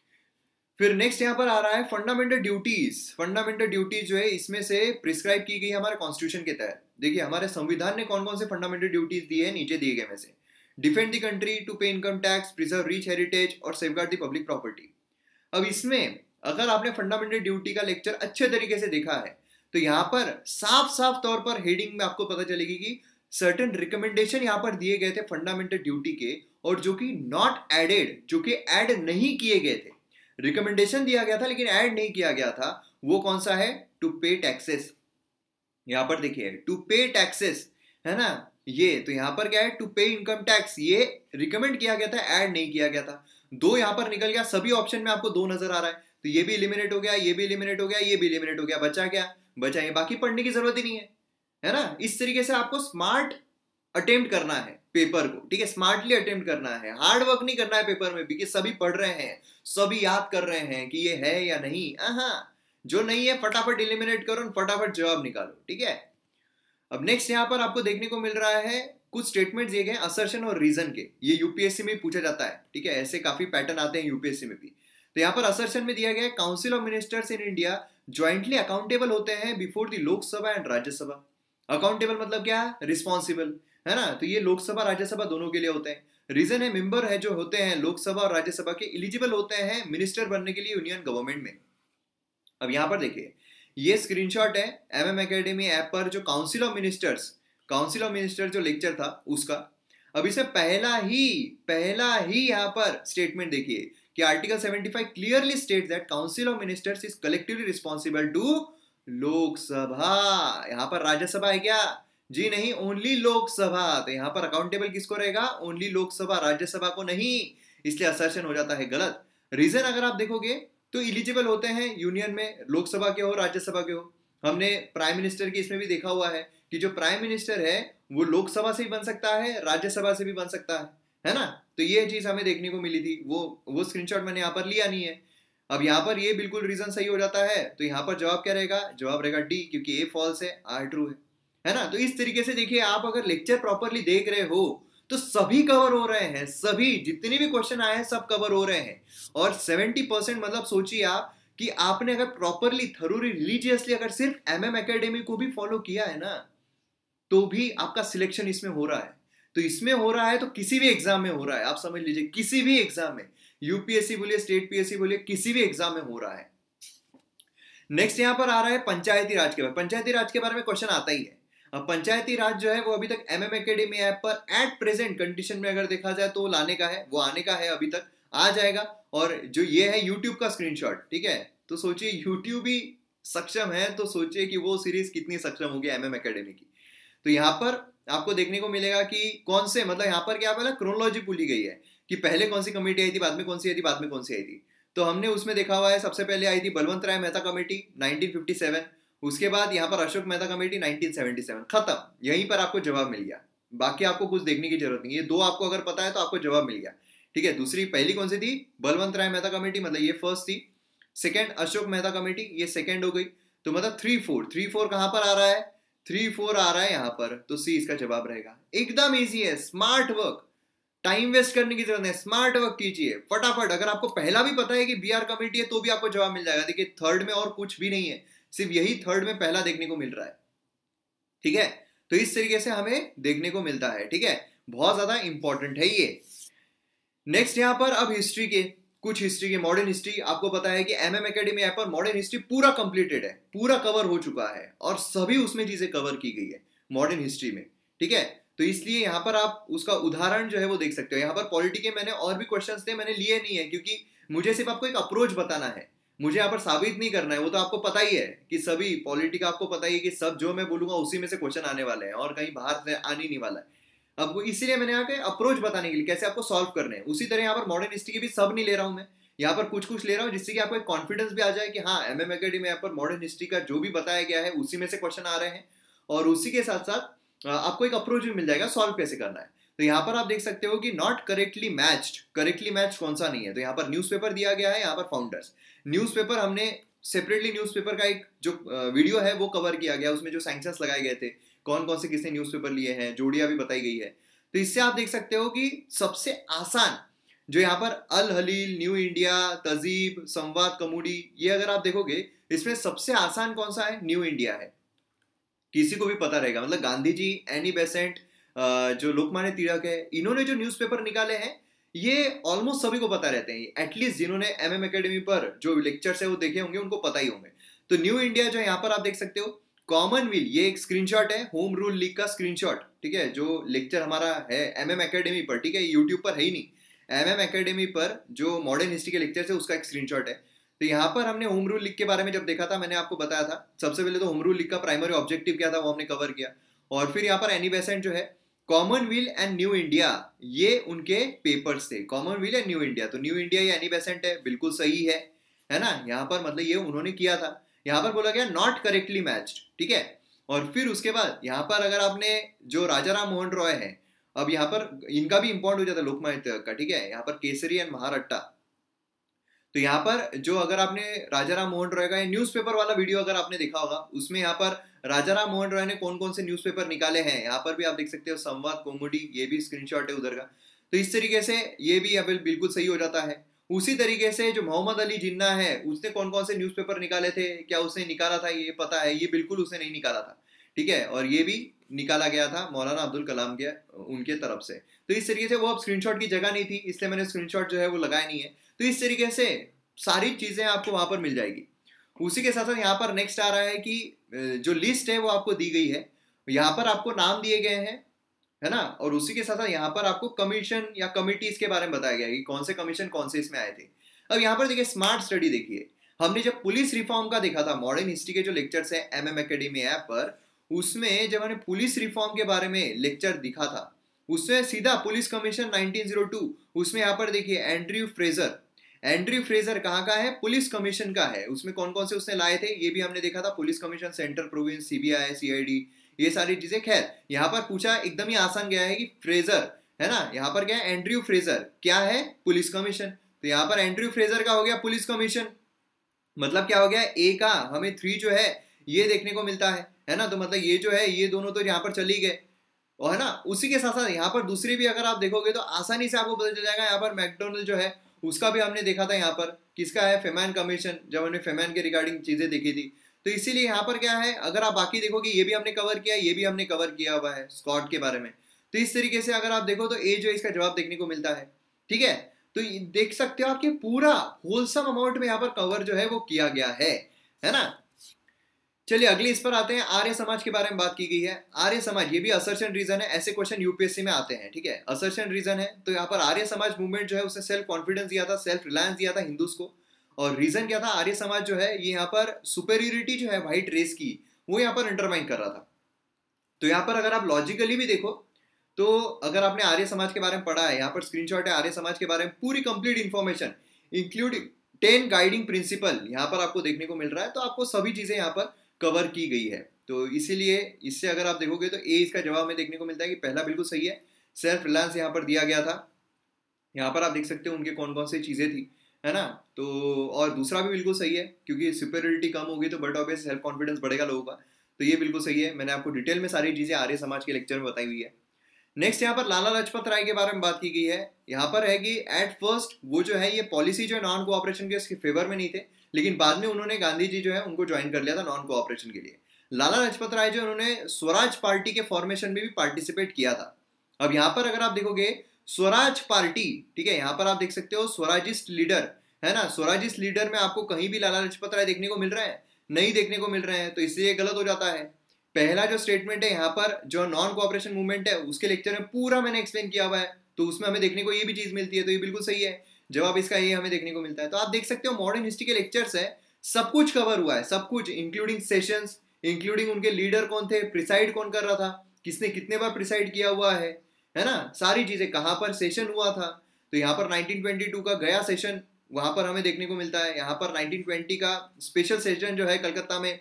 फिर नेक्स्ट यहाँ पर आ रहा है फंडामेंटल ड्यूटीज। फंडामेंटल ड्यूटीज जो है इसमें से प्रिस्क्राइब की गई हमारे कॉन्स्टिट्यूशन के तहत। देखिए हमारे संविधान ने कौन कौन से फंडामेंटल ड्यूटीज दी है, नीचे दिए गए में से defend the country, to pay income tax, preserve rich heritage और सेफगार्ड द पब्लिक प्रॉपर्टी। अब इसमें अगर आपने फंडामेंटल ड्यूटी का लेक्चर अच्छे तरीके से देखा है तो यहाँ पर साफ साफ तौर पर हेडिंग में आपको पता चलेगी कि सर्टेन रिकमेंडेशन यहाँ पर दिए गए थे फंडामेंटल ड्यूटी के, और जो कि नॉट एडेड, जो कि ऐड नहीं किए गए थे। रिकमेंडेशन दिया गया था लेकिन ऐड नहीं किया गया था, वो कौन सा है, टू पे टैक्सेस। यहाँ पर देखिए टू पे टैक्सेस है ना, ये तो यहाँ पर क्या है, टू पे इनकम टैक्स, ये रिकमेंड किया गया था, ऐड नहीं किया गया था। दो यहाँ पर निकल गया, सभी ऑप्शन में आपको दो नजर आ रहा है, तो ये भी एलिमिनेट हो गया, ये भी एलिमिनेट हो गया, ये भी एलिमिनेट हो गया, बचा क्या, बचा ये, बाकी पढ़ने की जरूरत ही नहीं है, है ना। इस तरीके से आपको स्मार्ट अटेम्प्ट करना है पेपर को, ठीक है, स्मार्टली अटेम्प्ट करना है, हार्ड वर्क नहीं करना है पेपर में, क्योंकि सभी पढ़ रहे हैं, सभी याद कर रहे हैं कि ये है या नहीं। हाँ, जो नहीं है फटाफट एलिमिनेट करो, फटाफट जवाब निकालो, ठीक है। अब नेक्स्ट यहाँ पर आपको देखने को मिल रहा है कुछ स्टेटमेंट दिए गए असर्शन और रीजन के, ये यूपीएससी में पूछा जाता है, ठीक है, ऐसे काफी पैटर्न आते हैं यूपीएससी में भी। तो यहाँ पर असर्शन में दिया गया है council of ministers in India jointly accountable होते हैं before the Lok Sabha and Rajya Sabha. Accountable मतलब क्या, रिस्पॉन्सिबल, है ना, तो ये लोकसभा राज्यसभा दोनों के लिए होते हैं। रीजन है मेंबर है जो होते हैं लोकसभा और राज्यसभा के, एलिजिबल होते हैं मिनिस्टर बनने के लिए यूनियन गवर्नमेंट में। अब यहाँ पर देखिए ये स्क्रीनशॉट है एम एम एकेडमी ऐप पर, जो council of ministers, council of minister जो लेक्चर था उसका। अब इसे पहला ही पहला ही यहाँ पर स्टेटमेंट देखिए कि article seventy five clearly states that council of ministers is collectively responsible to Lok Sabha. यहाँ पर राज्यसभा है क्या, जी नहीं, ओनली लोकसभा। तो यहाँ पर अकाउंटेबल किसको रहेगा, ओनली लोकसभा, राज्यसभा को नहीं, इसलिए असर्शन हो जाता है गलत। रीजन अगर आप देखोगे तो इलिजिबल होते हैं यूनियन में, लोकसभा के हो राज्यसभा के हो। हमने प्राइम मिनिस्टर की इसमें भी देखा हुआ है कि जो प्राइम मिनिस्टर है वो लोकसभा से भी बन सकता है, राज्यसभा से भी बन सकता है, है ना। तो ये चीज हमें देखने को मिली थी, वो वो स्क्रीनशॉट मैंने यहाँ पर लिया नहीं है। अब यहाँ पर ये बिल्कुल रीजन सही हो जाता है, तो यहाँ पर जवाब क्या रहेगा, जवाब रहेगा डी, क्योंकि ए फॉल्स है, आर ट्रू है, है ना। तो इस तरीके से देखिए आप अगर लेक्चर प्रॉपरली देख रहे हो तो सभी कवर हो रहे हैं, सभी जितने भी क्वेश्चन आए हैं सब कवर हो रहे हैं। और सेवेंटी परसेंट मतलब सोचिए आप कि आपने अगर प्रॉपरली थरूली रिलीजियसली अगर सिर्फ एम एम एकेडमी को भी फॉलो किया है ना, तो भी आपका सिलेक्शन इसमें हो रहा है। तो इसमें हो रहा है तो किसी भी एग्जाम में हो रहा है, आप समझ लीजिए, किसी भी एग्जाम में, यूपीएससी बोलिए, स्टेट पीएससी बोलिए, किसी भी एग्जाम में हो रहा है। नेक्स्ट यहां पर आ रहा है पंचायती राज के बारे में। पंचायती राज के बारे में क्वेश्चन आता ही है। अब पंचायती राज जो है वो अभी तक एमएम एकेडमी ऐप पर एट प्रेजेंट कंडीशन में अगर देखा जाए तो लाने का है, वो आने का है, अभी तक आ जाएगा। और जो ये है यूट्यूब का स्क्रीनशॉट, ठीक है, तो सोचिए यूट्यूब भी सक्षम है, तो सोचिए कि वो सीरीज कितनी सक्षम होगी एमएम एकेडमी की। तो यहाँ पर आपको देखने को मिलेगा कि कौन से, मतलब यहाँ पर क्या बोला, क्रोनोलॉजी भूली गई है कि पहले कौन सी कमेटी आई थी, बाद में कौन सी आई थी, बाद में कौन सी आई थी। तो हमने उसमें देखा हुआ है सबसे पहले आई थी Balwant Rai Mehta committee nineteen fifty seven, उसके बाद यहाँ पर Ashok Mehta committee nineteen seventy seven, खत्म, यहीं पर आपको जवाब मिल गया। बाकी आपको कुछ देखने की जरूरत नहीं, ये दो आपको अगर पता है तो आपको जवाब मिल गया, ठीक है। दूसरी पहली कौन सी थी, बलवंत राय मेहता कमेटी, मतलब ये फर्स्ट थी। सेकंड अशोक मेहता कमेटी, ये सेकंड हो गई। तो मतलब थ्री फोर थ्री फोर कहां पर आ रहा है, थ्री फोर आ रहा है यहाँ पर, तो सी इसका जवाब रहेगा। एकदम इजी है, स्मार्ट वर्क, टाइम वेस्ट करने की जरूरत नहीं, स्मार्ट वर्क कीजिए फटाफट। अगर आपको पहला भी पता है कि बीआर कमेटी है तो भी आपको जवाब मिल जाएगा। देखिए थर्ड में और कुछ भी नहीं है, सिर्फ यही थर्ड में पहला देखने को मिल रहा है, ठीक है। तो इस तरीके से हमें देखने को मिलता है, ठीक है, बहुत ज्यादा इंपॉर्टेंट है ये। नेक्स्ट यहाँ पर अब हिस्ट्री के कुछ हिस्ट्री के, मॉडर्न हिस्ट्री, आपको पता है कि एमएम एकेडमी ऐप पर मॉडर्न हिस्ट्री पूरा कंप्लीटेड है, पूरा कवर हो चुका है और सभी उसमें चीजें कवर की गई है मॉडर्न हिस्ट्री में, ठीक है। तो इसलिए यहाँ पर आप उसका उदाहरण जो है वो देख सकते हो। यहाँ पर पॉलिटी के मैंने और भी क्वेश्चंस थे, मैंने लिए नहीं है क्योंकि मुझे सिर्फ आपको एक अप्रोच बताना है, मुझे यहाँ पर साबित नहीं करना है, वो तो आपको पता ही है कि सभी पॉलिटी का आपको पता ही है कि सब जो मैं बोलूंगा उसी में से क्वेश्चन आने वाले हैं और कहीं बाहर से आने नहीं वाला है। अब वो इसीलिए मैंने यहाँ पे अप्रोच बताने के लिए कैसे आपको सॉल्व करने हैं। उसी तरह यहाँ पर मॉडर्न हिस्ट्री के भी सब नहीं ले रहा हूँ मैं, यहाँ पर कुछ कुछ ले रहा हूँ जिससे कि आपको एक कॉन्फिडेंस भी आ जाए कि हाँ एम एम अकेडमी में यहाँ पर मॉडर्न हिस्ट्री का जो भी बताया गया है उसी में से क्वेश्चन आ रहे हैं, और उसी के साथ साथ आपको एक अप्रोच भी मिल जाएगा सॉल्व कैसे करना है। तो यहाँ पर आप देख सकते हो कि not correctly matched, correctly match कौन सा नहीं है, तो यहाँ पर न्यूज़पेपर दिया गया है, यहाँ पर फाउंडर्स न्यूज़पेपर हमने सेपरेटली न्यूज़पेपर का एक जो वीडियो है वो कवर किया गया, उसमें जो सैंक्शंस लगाए गए थे, कौन कौन से किसने न्यूज़पेपर लिए हैं, जोड़ियां भी बताई गई है। तो इससे आप देख सकते हो कि सबसे आसान जो यहाँ पर अल हलील, न्यू इंडिया, तजीब, संवाद, कमुडी, ये अगर आप देखोगे इसमें सबसे आसान कौन सा है, न्यू इंडिया है, किसी को भी पता रहेगा। मतलब गांधी जी, एनी बेसेंट, जो लोकमान्य तिलक है, इन्होंने जो न्यूज़पेपर निकाले हैं ये ऑलमोस्ट सभी को पता रहते हैं, एटलीस्ट जिन्होंने एम एम अकेडमी पर जो लेक्चर्स है वो देखे होंगे उनको पता ही होंगे। तो न्यू इंडिया जो यहाँ पर आप देख सकते हो, कॉमनवेल्थ, ये एक स्क्रीनशॉट है, होम रूल लीग का स्क्रीनशॉट, ठीक है, जो लेक्चर हमारा है एम एम अकेडमी पर, ठीक है, यूट्यूब पर है ही नहीं, एम एम अकेडमी पर जो मॉडर्न हिस्ट्री के लेक्चर है उसका एक स्क्रीनशॉट है। तो यहाँ पर हमने होम रूल लीग के बारे में जब देखा था, मैंने आपको बताया था सबसे पहले तो होम रूल लीग का प्राइमरी ऑब्जेक्टिव क्या था वो हमने कवर किया, और फिर यहाँ पर एनी बेसेंट जो है, कॉमनवेल्थ एंड न्यू इंडिया, ये उनके पेपर्स थे, कॉमनवेल्थ एंड न्यू इंडिया। तो न्यू इंडिया या एनी बेसेंट है, बिल्कुल सही है, है ना, यहाँ पर मतलब ये उन्होंने किया था। यहाँ पर बोला गया नॉट करेक्टली मैच्ड, ठीक है। और फिर उसके बाद यहाँ पर अगर आपने जो राजा राम मोहन रॉय है, अब यहाँ पर इनका भी इंपॉर्टेंट हो जाता है लोकमान्य तिलक का, ठीक है, यहाँ पर केसरी एंड महारट्टा। तो यहाँ पर जो अगर आपने राजा राम मोहन रॉय का न्यूज़पेपर वाला वीडियो अगर आपने देखा होगा, उसमें यहाँ पर राजा राम मोहन रॉय ने कौन कौन से न्यूज़पेपर निकाले हैं, यहाँ पर भी आप देख सकते हो, संवाद, कौमुदी, ये भी स्क्रीनशॉट है उधर का। तो इस तरीके से ये भी अब बिल्कुल सही हो जाता है। उसी तरीके से जो मोहम्मद अली जिन्ना है, उसने कौन कौन से न्यूज़पेपर निकाले थे, क्या उसने निकाला था ये पता है, ये बिल्कुल उसने नहीं निकाला था, ठीक है, और ये भी निकाला गया था मौलाना अब्दुल कलाम के उनके तरफ से। तो इस तरीके से वो अब स्क्रीनशॉट की जगह नहीं थी, इसलिए मैंने स्क्रीनशॉट जो है वो लगाया नहीं है। तो इस तरीके से सारी चीजें आपको वहां पर मिल जाएगी। उसी के साथ साथ यहाँ पर नेक्स्ट आ रहा है कि जो लिस्ट है वो आपको दी गई है, यहाँ पर आपको नाम दिए गए हैं, है ना, और उसी के साथ साथ यहाँ पर आपको कमीशन या कमिटीज के बारे में बताया गया है कि कौन से कमीशन कौन से इसमें आए थे। अब यहाँ पर देखिए स्मार्ट स्टडी देखिए, हमने जब पुलिस रिफॉर्म का देखा था मॉडर्न हिस्ट्री के जो लेक्चर्स है एम एम अकेडमी ऐप पर, उसमें जब हमने पुलिस रिफॉर्म के बारे में लेक्चर दिखा था, उसमें सीधा police commission nineteen O two, उसमें यहाँ पर देखिए एंड्रयू फ्रेजर, एंड्रयू फ्रेजर कहाँ का है, पुलिस कमीशन का है, उसमें कौन कौन से उसने लाए थे ये भी हमने देखा था, police commission, central province, CBI, CID, ये सारी चीजें। खैर यहाँ पर पूछा एकदम ही आसान गया है कि फ्रेजर, है ना, यहाँ पर क्या है, एंड्रयू फ्रेजर क्या है, पुलिस कमीशन। तो यहाँ पर एंड्रयू फ्रेजर का हो गया पुलिस कमीशन, मतलब क्या हो गया, ए का हमें थ्री जो है ये देखने को मिलता है, है ना, तो मतलब ये जो है ये दोनों तो यहाँ पर चली गए, और है ना, उसी के साथ साथ यहाँ पर दूसरी भी अगर आप देखोगे तो आसानी से आपको पता चल जाएगा। यहाँ पर मैकडोनल्ड जो है उसका भी हमने देखा था, यहाँ पर किसका है, फेमैन कमीशन, जब हमने फेमैन के रिगार्डिंग चीजें देखी थी। तो इसीलिए यहाँ पर क्या है, अगर आप बाकी देखोगे ये भी हमने कवर किया, ये भी हमने कवर किया हुआ है स्कॉट के बारे में। तो इस तरीके से अगर आप देखो तो ए जो इसका जवाब देखने को मिलता है, ठीक है। तो देख सकते हो आपके पूरा होलसम अमाउंट में यहाँ पर कवर जो है वो किया गया है, है ना। चलिए अगली इस पर आते हैं, आर्य समाज के बारे में बात की गई है। आर्य समाज, ये भी असर्शन रीजन है, ऐसे क्वेश्चन यूपीएससी में आते हैं, ठीक है, असर्शन रीजन है। तो यहाँ पर आर्य समाज मूवमेंट जो है उसने सेल्फ कॉन्फिडेंस दिया था, सेल्फ रिलायंस दिया था हिंदूज को, और रीजन क्या था, आर्य समाज जो है ये यहाँ पर सुपेरियोरिटी जो है व्हाइट रेस की वो यहाँ पर अंडरमाइन कर रहा था। तो यहाँ पर अगर आप लॉजिकली भी देखो तो अगर आपने आर्य समाज के बारे में पढ़ा है, यहाँ पर स्क्रीनशॉट है आर्य समाज के बारे में, पूरी complete information including ten guiding principle यहाँ पर आपको देखने को मिल रहा है। तो आपको सभी चीजें यहाँ पर कवर की गई है। तो इसीलिए इससे अगर आप देखोगे तो ए इसका जवाब में देखने को मिलता है कि पहला बिल्कुल सही है, सेल्फ रिलायंस यहाँ पर दिया गया था। यहाँ पर आप देख सकते हो उनके कौन कौन सी चीजें थी, है ना। तो और दूसरा भी बिल्कुल सही है, क्योंकि सुपेरियोरिटी कम होगी तो बट ऑब्वियस सेल्फ कॉन्फिडेंस बढ़ेगा लोगों का। तो ये बिल्कुल सही है, मैंने आपको डिटेल में सारी चीजें आर्य समाज के लेक्चर में बताई हुई है। नेक्स्ट यहाँ पर लाला लाजपत राय के बारे में बात की गई है। यहाँ पर है कि एट फर्स्ट वो जो है ये पॉलिसी जो है नॉन कोऑपरेशन के फेवर में नहीं थे, लेकिन बाद में उन्होंने गांधी जी जो है उनको ज्वाइन कर लिया था नॉन कोऑपरेशन के लिए। लाला लाजपत राय जो उन्होंने स्वराज पार्टी के फॉर्मेशन में भी पार्टिसिपेट किया था। अब यहाँ पर अगर आप देखोगे स्वराज पार्टी, ठीक है, यहाँ पर आप देख सकते हो स्वराजिस्ट लीडर, है ना, स्वराजिस्ट लीडर में आपको कहीं भी लाला लाजपत राय देखने को मिल रहा है, नहीं देखने को मिल रहे हैं, तो इसलिए गलत हो जाता है। पहला जो स्टेटमेंट है यहाँ पर जो नॉन कोऑपरेशन मूवमेंट है उसके लेक्चर में पूरा मैंने एक्सप्लेन किया हुआ है, तो उसमें हमें देखने को ये भी चीज मिलती है, तो ये बिल्कुल सही है। जवाब इसका ये हमें देखने को मिलता है। तो आप देख सकते हो मॉडर्न हिस्ट्री के लेक्चर्स है, सब कुछ कवर हुआ है, सब कुछ इंक्लूडिंग सेशंस, इंक्लूडिंग उनके लीडर कौन थे, प्रिसाइड कौन कर रहा था, किसने कितने बार प्रिसाइड किया हुआ है है ना, सारी चीजें, कहाँ पर सेशन हुआ था। तो यहाँ पर नाइनटीन ट्वेंटी टू का गया सेशन वहां पर हमें देखने को मिलता है, यहाँ पर नाइनटीन ट्वेंटी का स्पेशल सेशन जो है कलकत्ता में।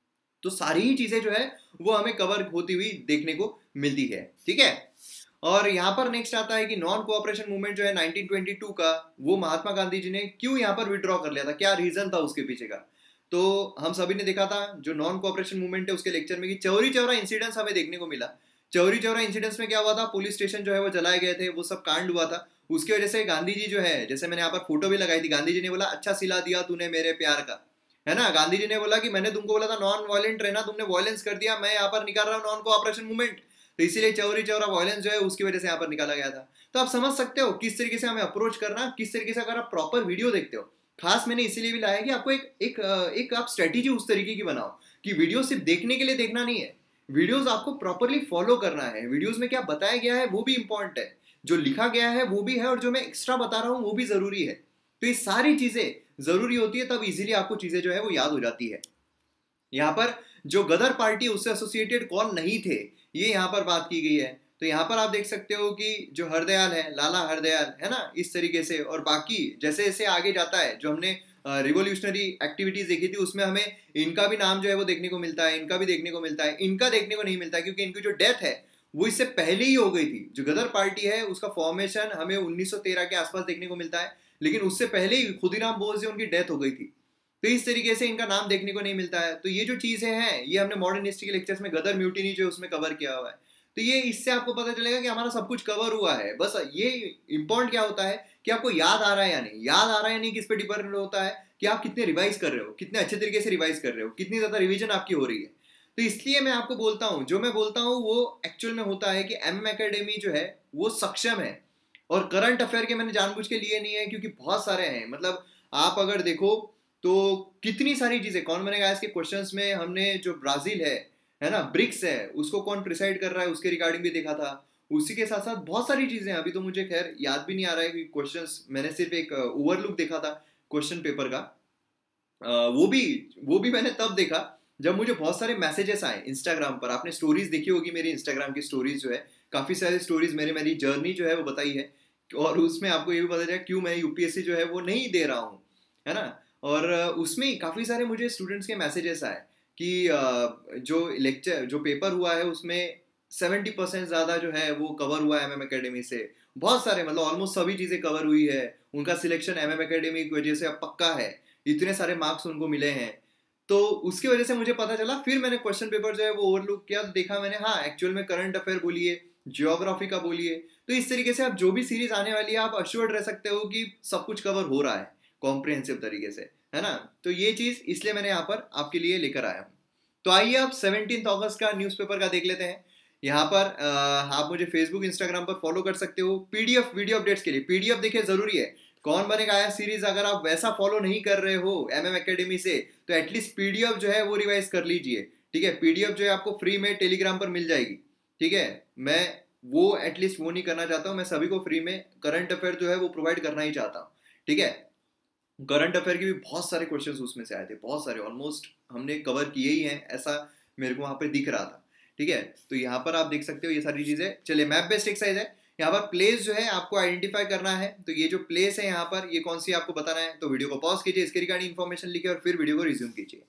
तो सारी ही चीजें जो है वो हमें कवर होती हुई देखने को मिलती है, ठीक है। और यहाँ पर नेक्स्ट आता है कि नॉन कोऑपरेशन मूवमेंट जो है नाइनटीन ट्वेंटी टू का, वो महात्मा गांधी जी ने क्यों यहाँ पर विड्रॉ कर लिया था, क्या रीजन था उसके पीछे का। तो हम सभी ने देखा था जो नॉन कोऑपरेशन मूवमेंट है उसके लेक्चर में कि चौरी चौरा इंसिडेंट्स हमें देखने को मिला। चौरी चौरा इंसिडेंट्स में क्या हुआ था, पुलिस स्टेशन जो है वो जलाए गए थे, वो सब कांड हुआ था। उसकी वजह से गांधी जी जो है, जैसे मैंने यहाँ पर फोटो भी लगाई थी, गांधी जी ने बोला अच्छा सिला दिया तूने मेरे प्यार का, है ना। गांधी जी ने बोला कि मैंने तुमको बोला था नॉन वायलेंट रहना, तुमने वायलेंस कर दिया, मैं यहाँ पर निकाल रहा हूँ नॉन कोऑपरेशन मूवमेंट। तो इसीलिए चौरी चौरा वायलेंस जो है उसकी वजह से यहाँ पर निकाला गया था। तो आप समझ सकते हो किस तरीके से हमें अप्रोच करना, किस तरीके से अगर आप प्रॉपर वीडियो देखते हो। खास मैंने इसीलिए भी लाया कि आपको एक एक एक आप स्ट्रेटेजी उस तरीके की बनाओ कि वीडियो सिर्फ देखने के लिए देखना नहीं है, वीडियोस आपको प्रॉपरली फॉलो करना है। वीडियोस में क्या बताया गया है वो भी इंपॉर्टेंट है, जो लिखा गया है वो भी है, और जो मैं एक्स्ट्रा बता रहा हूँ वो भी जरूरी है। तो ये सारी चीजें जरूरी होती है, तब इजीली आपको चीजें जो है वो याद हो जाती है। यहाँ पर जो गदर पार्टी उससे एसोसिएटेड कौन नहीं थे ये यहाँ पर बात की गई है। तो यहाँ पर आप देख सकते हो कि जो हरदयाल है, लाला हरदयाल, है ना, इस तरीके से। और बाकी जैसे जैसे आगे जाता है, जो हमने रिवोल्यूशनरी एक्टिविटीज देखी थी उसमें हमें इनका भी नाम जो है वो देखने को मिलता है, इनका भी देखने को मिलता है। इनका देखने को नहीं मिलता क्योंकि इनकी जो डेथ है वो इससे पहले ही हो गई थी। जो गदर पार्टी है उसका फॉर्मेशन हमें उन्नीस सौ तेरह के आसपास देखने को मिलता है, लेकिन उससे पहले ही खुदीराम बोस जो उनकी डेथ हो गई थी। तो इस तरीके से इनका नाम देखने को नहीं मिलता है। तो ये जो चीजें हैं ये हमने मॉडर्न हिस्ट्री के लेक्चर्स में गदर म्यूटिनी जो उसमें कवर किया हुआ है। तो ये इससे आपको पता चलेगा कि हमारा सब कुछ कवर हुआ है। बस ये इंपॉर्टेंट क्या होता है कि आपको याद आ रहा है या नहीं, याद आ रहा है या नहीं किस पे डिपेंड होता है कि आप कितने रिवाइज कर रहे हो, कितने अच्छे तरीके से रिवाइज कर रहे हो, कितनी ज्यादा रिवीजन आपकी हो रही है। तो इसलिए मैं आपको बोलता हूँ, जो मैं बोलता हूँ वो एक्चुअल में होता है कि एम एकेडमी जो है वो सक्षम है। और करंट अफेयर के मैंने जानबूझ के लिए नहीं है क्योंकि बहुत सारे हैं, मतलब आप अगर देखो तो कितनी सारी चीजें, कौन बनेगा इसके क्वेश्चंस में हमने जो ब्राजील है है ना, ब्रिक्स है, उसको कौन प्रिसाइड कर रहा है उसके रिगार्डिंग भी देखा था। उसी के साथ साथ बहुत सारी चीजें, अभी तो मुझे खैर याद भी नहीं आ रहा है कि क्वेश्चंस, मैंने सिर्फ एक ओवरलुक देखा था क्वेश्चन पेपर का। वो भी वो भी मैंने तब देखा जब मुझे बहुत सारे मैसेजेस आए इंस्टाग्राम पर। आपने स्टोरीज देखी होगी मेरी इंस्टाग्राम की स्टोरीज जो है, काफी सारी स्टोरीज मेरे मेरी जर्नी जो है वो बताई है, और उसमें आपको ये भी पता चला क्यों मैं यूपीएससी जो है वो नहीं दे रहा हूँ, है ना। और उसमें काफी सारे मुझे स्टूडेंट्स के मैसेजेस आए कि जो लेक्चर जो पेपर हुआ है उसमें सेवेंटी परसेंट ज्यादा जो है वो कवर हुआ है एमएम एकेडमी से। बहुत सारे, मतलब ऑलमोस्ट सभी चीजें कवर हुई है, उनका सिलेक्शन एमएम एकेडमी की वजह से अब पक्का है, इतने सारे मार्क्स उनको मिले हैं। तो उसकी वजह से मुझे पता चला, फिर मैंने क्वेश्चन पेपर जो है वो ओवरलुक किया, तो देखा मैंने हाँ एक्चुअल में करंट अफेयर बोलिए, जियोग्राफी का बोलिए, तो इस तरीके से आप जो भी सीरीज आने वाली है आप अश्योर्ड रह सकते हो कि सब कुछ कवर हो रहा है कॉम्प्रिहेंसिव तरीके से, है ना। तो ये चीज इसलिए मैंने यहाँ पर आपके लिए लेकर आया हूँ। तो आइए आप सेवनटीन अगस्त का न्यूज़पेपर का देख लेते हैं। यहाँ पर आ, आप मुझे फेसबुक इंस्टाग्राम पर फॉलो कर सकते हो पीडीएफ वीडियो अपडेट्स के लिए। पीडीएफ देखिए जरूरी है, कौन बनेगा आया सीरीज अगर आप वैसा फॉलो नहीं कर रहे हो एमएम एकेडमी से तो एटलीस्ट पीडीएफ जो है वो रिवाइज कर लीजिए, ठीक है। पीडीएफ जो है आपको फ्री में टेलीग्राम पर मिल जाएगी, ठीक है। मैं वो एटलीस्ट वो नहीं करना चाहता हूँ, मैं सभी को फ्री में करंट अफेयर जो है वो प्रोवाइड करना ही चाहता हूँ, ठीक है। करंट अफेयर के भी बहुत सारे क्वेश्चंस उसमें से आए थे, बहुत सारे, ऑलमोस्ट हमने कवर किए ही हैं ऐसा मेरे को वहां पे दिख रहा था, ठीक है। तो यहाँ पर आप देख सकते हो ये सारी चीजें। चलिए मैप बेस्ड एक्सरसाइज है, यहाँ पर प्लेस जो है आपको आइडेंटिफाई करना है। तो ये जो प्लेस है यहाँ पर ये कौन सी आपको बताना है, तो वीडियो को पॉज कीजिए, इसके रिगार्डिंग इन्फॉर्मेशन लिखे और फिर वीडियो को रिज्यूम कीजिए।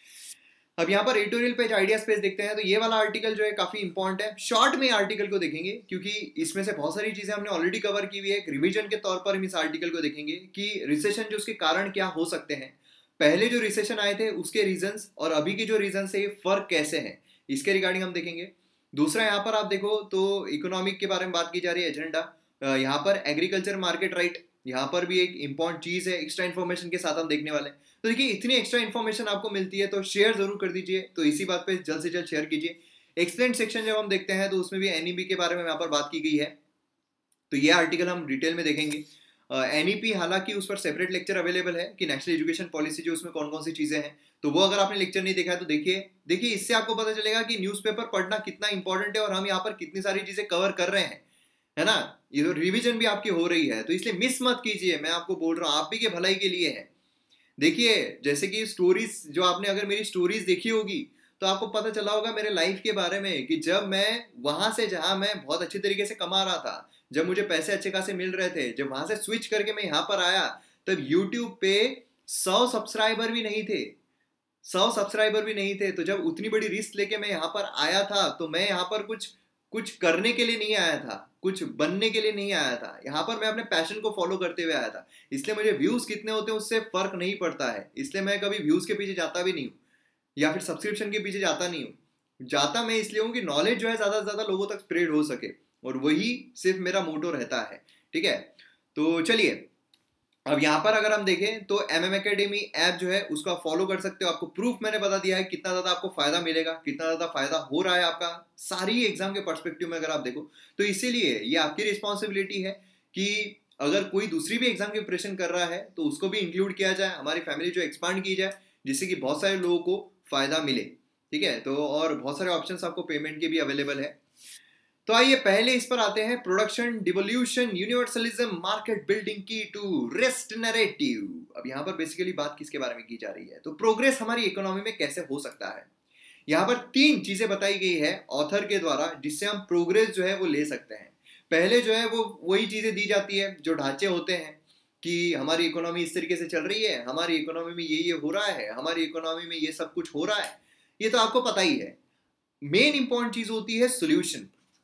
अब यहाँ पर एडिटोरियल पेज आइडियाज पेज देखते हैं। तो ये वाला आर्टिकल जो है काफी इंपॉर्टेंट है, शॉर्ट में आर्टिकल को देखेंगे क्योंकि इसमें से बहुत सारी चीजें हमने ऑलरेडी कवर की हुई है। एक रिवीजन के तौर पर हम इस आर्टिकल को देखेंगे कि रिसेशन जो उसके कारण क्या हो सकते हैं, पहले जो रिसेशन आए थे उसके रीजंस और अभी के जो रीजंस है ये फर्क कैसे है, इसके रिगार्डिंग हम देखेंगे। दूसरा यहाँ पर आप देखो तो इकोनॉमिक के बारे में बात की जा रही है, एजेंडा। यहाँ पर एग्रीकल्चर मार्केट राइट, यहाँ पर भी एक इंपॉर्टेंट चीज है, एक्स्ट्रा इन्फॉर्मेशन के साथ हम देखने वाले हैं। तो देखिए इतनी एक्स्ट्रा इन्फॉर्मेशन आपको मिलती है तो शेयर जरूर कर दीजिए, तो इसी बात पे जल्द से जल्द शेयर कीजिए। एक्सप्लेन सेक्शन जब हम देखते हैं तो उसमें भी एनईपी के बारे में यहाँ पर बात की गई है, तो ये आर्टिकल हम डिटेल में देखेंगे। एनईपी हालांकि उस पर सेपरेट लेक्चर अवेलेबल है कि नेशनल एजुकेशन पॉलिसी जो उसमें कौन कौन सी चीजें हैं, तो वो अगर आपने लेक्चर नहीं देखा है तो देखिए। देखिए इससे आपको पता चलेगा कि न्यूज़पेपर पढ़ना कितना इंपॉर्टेंट है और हम यहाँ पर कितनी सारी चीजें कवर कर रहे हैं, है ना। ये तो रिवीजन भी आपकी हो रही है, तो इसलिए मिस मत कीजिए, मैं आपको बोल रहा हूँ, आप भी के भलाई के लिए है। देखिए जैसे कि स्टोरीज जो आपने अगर मेरी स्टोरीज देखी होगी तो आपको पता चला होगा मेरे लाइफ के बारे में कि जब मैं वहां से जहां मैं बहुत अच्छी तरीके से कमा रहा था, जब मुझे पैसे अच्छे खासे मिल रहे थे, जब वहां से स्विच करके मैं यहाँ पर आया, तब यूट्यूब पे सौ सब्सक्राइबर भी नहीं थे, सौ सब्सक्राइबर भी नहीं थे। तो जब उतनी बड़ी रिस्क लेके मैं यहाँ पर आया था तो मैं यहाँ पर कुछ कुछ करने के लिए नहीं आया था, कुछ बनने के लिए नहीं आया था, यहाँ पर मैं अपने पैशन को फॉलो करते हुए आया था। इसलिए मुझे व्यूज कितने होते हैं उससे फर्क नहीं पड़ता है, इसलिए मैं कभी व्यूज के पीछे जाता भी नहीं हूँ या फिर सब्सक्रिप्शन के पीछे जाता नहीं हूँ। जाता मैं इसलिए हूँ कि नॉलेज जो है ज्यादा से ज्यादा लोगों तक स्प्रेड हो सके, और वही सिर्फ मेरा मोटो रहता है। ठीक है, तो चलिए अब यहाँ पर अगर हम देखें तो एम एम एकेडमी ऐप जो है उसको आप फॉलो कर सकते हो। आपको प्रूफ मैंने बता दिया है कितना ज्यादा आपको फायदा मिलेगा, कितना ज्यादा फायदा हो रहा है आपका सारी एग्जाम के पर्सपेक्टिव में अगर आप देखो तो। इसीलिए ये आपकी रिस्पॉन्सिबिलिटी है कि अगर कोई दूसरी भी एग्जाम की प्रिपरेशन कर रहा है तो उसको भी इंक्लूड किया जाए, हमारी फैमिली जो एक्सपांड की जाए, जिससे कि बहुत सारे लोगों को फायदा मिले। ठीक है, तो और बहुत सारे ऑप्शंस आपको पेमेंट के भी अवेलेबल है। तो आइए पहले इस पर आते हैं, production devolution universalism market building की टू रेस्ट नैरेटिव। अब यहाँ पर बेसिकली बात किसके बारे में की जा रही है, तो प्रोग्रेस हमारी इकोनॉमी में कैसे हो सकता है। यहाँ पर तीन चीजें बताई गई है ऑथर के द्वारा जिससे हम प्रोग्रेस जो है वो ले सकते हैं। पहले जो है वो वही चीजें दी जाती है जो ढांचे होते हैं कि हमारी इकोनॉमी इस तरीके से चल रही है, हमारी इकोनॉमी में ये ये हो रहा है, हमारी इकोनॉमी में ये सब कुछ हो रहा है, ये तो आपको पता ही है। मेन इंपॉर्टेंट चीज होती है सोल्यूशन,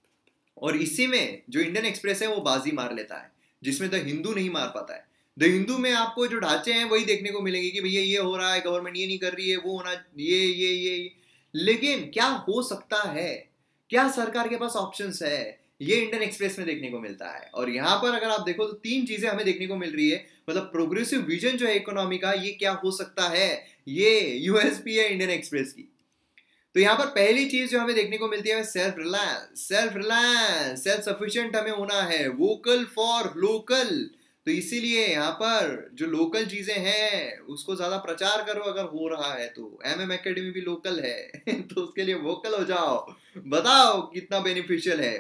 और इसी में जो इंडियन एक्सप्रेस है वो बाजी मार लेता है, जिसमें द हिंदू नहीं मार पाता है। द हिंदू में आपको जो ढांचे हैं वही देखने को मिलेंगे कि भैया ये हो रहा है, गवर्नमेंट ये नहीं कर रही है, वो होना ये ये ये, ये। लेकिन क्या हो सकता है, क्या सरकार के पास ऑप्शंस है, ये इंडियन एक्सप्रेस में देखने को मिलता है। और यहाँ पर अगर आप देखो तो तीन चीजें हमें देखने को मिल रही है, मतलब प्रोग्रेसिव विजन जो है इकोनॉमी का, ये क्या हो सकता है, ये यूएसपी है इंडियन एक्सप्रेस की। तो यहाँ पर पहली चीज जो हमें देखने को मिलती है self reliance, self reliance, self sufficient हमें होना है, वोकल फॉर लोकल। तो इसीलिए यहाँ पर जो लोकल चीजें हैं उसको ज्यादा प्रचार करो, अगर हो रहा है तो। एम एम एकेडमी भी लोकल है तो उसके लिए वोकल हो जाओ, बताओ कितना बेनिफिशियल है,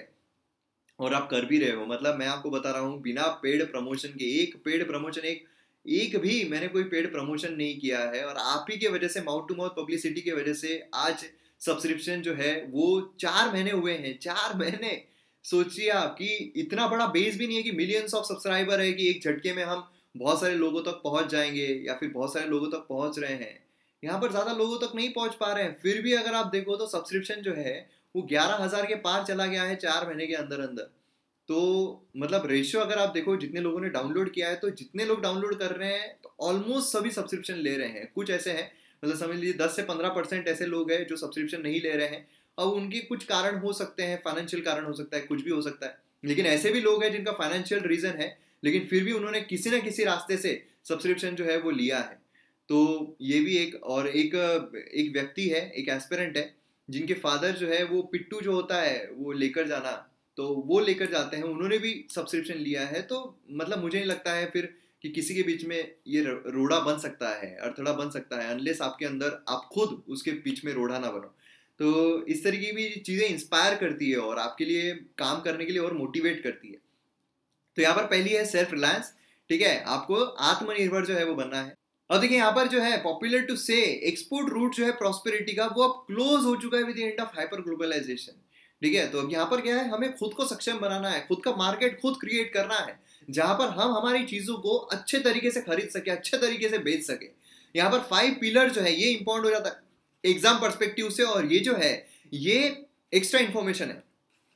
और आप कर भी रहे हो। मतलब मैं आपको बता रहा हूँ बिना पेड प्रमोशन के, एक पेड प्रमोशन एक एक भी मैंने कोई पेड प्रमोशन नहीं किया है, और आप ही के वजह से, माउथ टू माउथ पब्लिसिटी के वजह से आज सब्सक्रिप्शन जो है वो चार महीने हुए हैं, चार महीने। सोचिए आप कि इतना बड़ा बेस भी नहीं है कि मिलियंस ऑफ सब्सक्राइबर है कि एक झटके में हम बहुत सारे लोगों तक पहुंच जाएंगे या फिर बहुत सारे लोगों तक पहुंच रहे हैं। यहाँ पर ज्यादा लोगों तक नहीं पहुंच पा रहे हैं, फिर भी अगर आप देखो तो सब्सक्रिप्शन जो है वो ग्यारह हजार के पार चला गया है चार महीने के अंदर अंदर। तो मतलब रेशियो अगर आप देखो जितने लोगों ने डाउनलोड किया है, तो जितने लोग डाउनलोड कर रहे हैं तो ऑलमोस्ट सभी सब्सक्रिप्शन ले रहे हैं। कुछ ऐसे हैं, मतलब समझ लीजिए दस से पंद्रह परसेंट ऐसे लोग हैं जो सब्सक्रिप्शन नहीं ले रहे हैं। अब उनके कुछ कारण हो सकते हैं, फाइनेंशियल कारण हो सकता है, कुछ भी हो सकता है, लेकिन ऐसे भी लोग हैं जिनका फाइनेंशियल रीजन है लेकिन फिर भी उन्होंने किसी ना किसी रास्ते से सब्सक्रिप्शन जो है वो लिया है। तो ये भी एक, और एक एक व्यक्ति है, एक एस्पिरेंट है जिनके फादर जो है वो पिट्टू जो होता है वो लेकर जाना, तो वो लेकर जाते हैं, उन्होंने भी सब्सक्रिप्शन लिया है। तो मतलब मुझे नहीं लगता है फिर कि किसी के बीच में ये रोड़ा बन सकता है, अड़थड़ा बन सकता है, अनलेस आपके अंदर आप खुद उसके बीच में रोड़ा ना बनो। तो इस तरह की भी चीजें इंस्पायर करती है और आपके लिए काम करने के लिए और मोटिवेट करती है। तो यहाँ पर पहली है सेल्फ रिलायंस। ठीक है, आपको आत्मनिर्भर जो है वो बनना है। और देखिए यहाँ पर जो है पॉपुलर टू से एक्सपोर्ट रूट जो है प्रॉस्पेरिटी का वो अब क्लोज हो चुका है with the end of hyper globalisation. ठीक है, तो अब यहाँ पर क्या है, हमें खुद को सक्षम बनाना है, खुद का मार्केट खुद क्रिएट करना है जहां पर हम हमारी चीजों को अच्छे तरीके से खरीद सके, अच्छे तरीके से बेच सके। यहाँ पर फाइव पिलर जो है ये इंपॉर्टेंट हो जाता है एग्जाम पर्सपेक्टिव से, और ये जो है ये एक्स्ट्रा इंफॉर्मेशन है।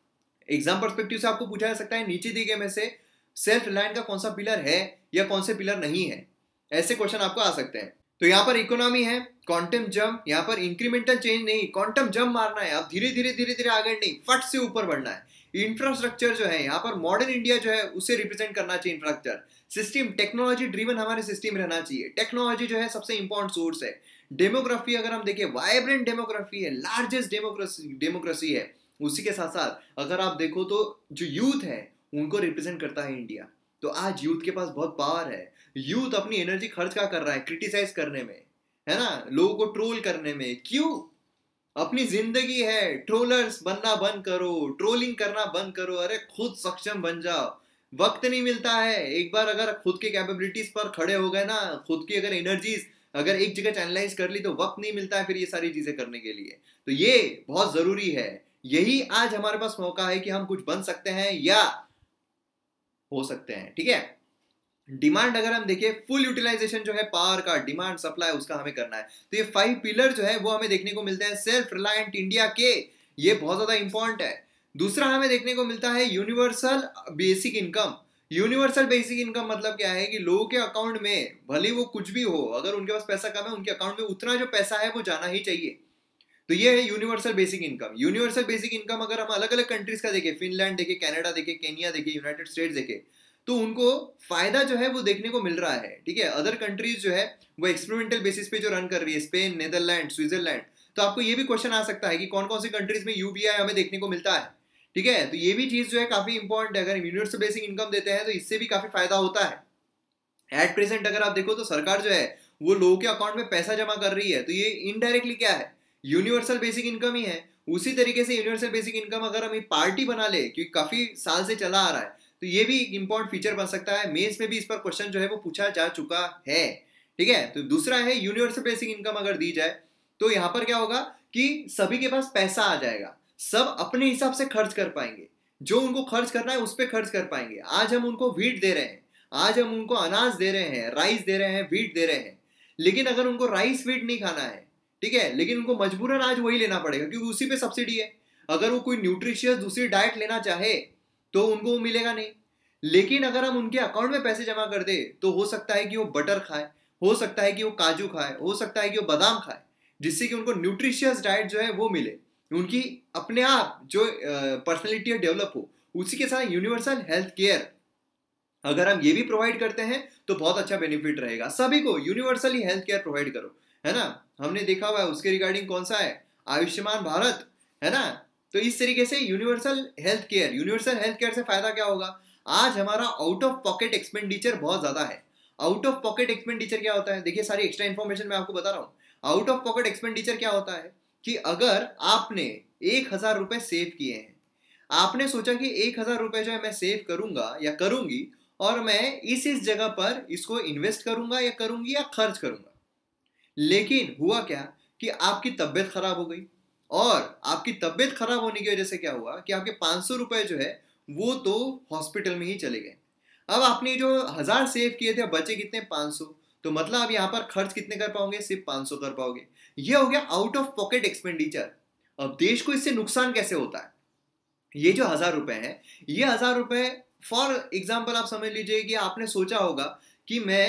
एग्जाम पर्सपेक्टिव से आपको पूछा जा सकता है नीचे दिए गए में से सेल्फ रिलायंट का कौन सा पिलर है या कौन से पिलर नहीं है, ऐसे क्वेश्चन आपको आ सकते हैं। तो यहाँ पर इकोनॉमी है, क्वांटम जंप, यहाँ पर इंक्रीमेंटल चेंज नहीं, क्वांटम जंप मारना है, अब धीरे धीरे धीरे धीरे आगे नहीं, फट से ऊपर बढ़ना है। इंफ्रास्ट्रक्चर जो है यहाँ पर मॉडर्न इंडिया जो है उसे रिप्रेजेंट करना चाहिए। इंफ्रास्ट्रक्चर सिस्टम टेक्नोलॉजी ड्रिवन हमारे सिस्टम रहना चाहिए, टेक्नोलॉजी जो है सबसे इंपॉर्टेंट सोर्स है। डेमोग्राफी अगर हम देखें वाइब्रेंट डेमोग्राफी है, लार्जेस्ट डेमोक्रेसी डेमोक्रेसी है। उसी के साथ साथ अगर आप देखो तो जो यूथ है उनको रिप्रेजेंट करता है इंडिया। तो आज यूथ के पास बहुत पावर है, यूथ अपनी एनर्जी खर्च क्या कर रहा है, क्रिटिसाइज करने में, है ना, लोगों को ट्रोल करने में। क्यों? अपनी जिंदगी है, ट्रोलर्स बनना बंद करो, ट्रोलिंग करना बंद करो, अरे खुद सक्षम बन जाओ। वक्त नहीं मिलता है। एक बार अगर खुद के कैपेबिलिटीज पर खड़े हो गए ना, खुद की अगर एनर्जीज अगर एक जगह चैनलाइज कर ली, तो वक्त नहीं मिलता है फिर ये सारी चीजें करने के लिए। तो ये बहुत जरूरी है। यही आज हमारे पास मौका है कि हम कुछ बन सकते हैं या हो सकते हैं। ठीक है, डिमांड अगर हम देखें, फुल यूटिलाइजेशन जो है पावर का, डिमांड सप्लाई, उसका हमें करना है। तो ये फाइव पिलर जो है वो हमें देखने को मिलते हैं सेल्फ रिलायंट इंडिया के। ये बहुत ज्यादा इंपॉर्टेंट है। दूसरा हमें देखने को मिलता है universal basic income. Universal basic income मतलब क्या है कि लोगों के अकाउंट में भले वो कुछ भी हो, अगर उनके पास पैसा कम है, उनके अकाउंट में उतना जो पैसा है वो जाना ही चाहिए। तो ये है universal basic income. Universal basic income अगर हम अलग अलग कंट्रीज का देखें, फिनलैंड देखें, कनाडा देखें, केनिया देखें, यूनाइटेड स्टेट्स देखें, तो उनको फायदा जो है वो देखने को मिल रहा है। ठीक है, अदर कंट्रीज जो है वो एक्सपेरिमेंटल बेसिस पे जो रन कर रही है, स्पेन, नेदरलैंड, स्विट्जरलैंड। तो आपको ये भी क्वेश्चन आ सकता है कि कौन कौन सी कंट्रीज में यूबीआई हमें देखने को मिलता है। ठीक है, तो ये भी चीज जो है काफी इंपॉर्टेंट है। अगर यूनिवर्सल बेसिक इनकम देते हैं तो इससे भी काफी फायदा होता है। एट प्रेजेंट अगर आप देखो तो सरकार जो है वो लोगों के अकाउंट में पैसा जमा कर रही है, तो ये इनडायरेक्टली क्या है, यूनिवर्सल बेसिक इनकम ही है। उसी तरीके से यूनिवर्सल बेसिक इनकम अगर हम पार्टी बना ले, क्योंकि काफी साल से चला आ रहा है, तो ये भी एक इंपॉर्टेंट फीचर बन सकता है। मेंस में भी इस पर क्वेश्चन जो है वो पूछा जा चुका है। ठीक है, तो दूसरा है यूनिवर्सल बेसिक इनकम अगर दी जाए तो यहां पर क्या होगा कि सभी के पास पैसा आ जाएगा, सब अपने हिसाब से खर्च कर पाएंगे, जो उनको खर्च करना है उस पर खर्च कर पाएंगे। आज हम उनको व्हीट दे रहे हैं, आज हम उनको अनाज दे रहे हैं, राइस दे रहे हैं, व्हीट दे रहे हैं, लेकिन अगर उनको राइस व्हीट नहीं खाना है, ठीक है, लेकिन उनको मजबूरन आज वही लेना पड़ेगा क्योंकि उसी पे सब्सिडी है। अगर वो कोई न्यूट्रिशियस दूसरी डाइट लेना चाहे तो उनको वो मिलेगा नहीं। लेकिन अगर हम उनके अकाउंट में पैसे जमा कर दे तो हो सकता है कि वो बटर खाए, हो सकता है कि वो काजू खाए, हो सकता है कि वो बादाम खाए, जिससे कि उनको न्यूट्रिशियस डाइट जो है वो मिले, उनकी अपने आप जो पर्सनैलिटी डेवलप हो। उसी के साथ यूनिवर्सल हेल्थ केयर अगर हम ये भी प्रोवाइड करते हैं तो बहुत अच्छा बेनिफिट रहेगा। सभी को यूनिवर्सली हेल्थ केयर प्रोवाइड करो, है ना। हमने देखा हुआ है उसके रिगार्डिंग कौन सा है, आयुष्मान भारत, है ना। तो इस तरीके से universal health care, universal health care से फायदा क्या होगा, आज हमारा आउट ऑफ पॉकेट एक्सपेंडिचर बहुत ज्यादा है। आउट ऑफ पॉकेट एक्सपेंडिचर क्या होता है, देखिए सारी एक्स्ट्रा इन्फॉर्मेशन मैं आपको बता रहा हूँ। आउट ऑफ पॉकेट एक्सपेंडिचर क्या होता है कि अगर आपने एक हजार रुपए सेव किए हैं, आपने सोचा कि एक हजार रुपए जो है मैं सेव करूंगा या करूंगी और मैं इस इस जगह पर इसको इन्वेस्ट करूंगा या करूंगी या खर्च करूंगा, लेकिन हुआ क्या कि आपकी तबीयत खराब हो गई, और आपकी तबीयत खराब होने की वजह से क्या हुआ कि आपके पांच सौ रुपए जो है वो तो हॉस्पिटल में ही चले गए। अब आपने जो हजार सेव किए थे बचे कितने, पांच सौ। तो मतलब आप यहाँ पर खर्च कितने कर पाओगे, सिर्फ पांच सौ कर पाओगे। ये हो गया आउट ऑफ पॉकेट एक्सपेंडिचर। अब देश को इससे नुकसान कैसे होता है, ये जो हजार रुपए है, ये हजार रुपए फॉर एग्जाम्पल आप समझ लीजिए कि आपने सोचा होगा कि मैं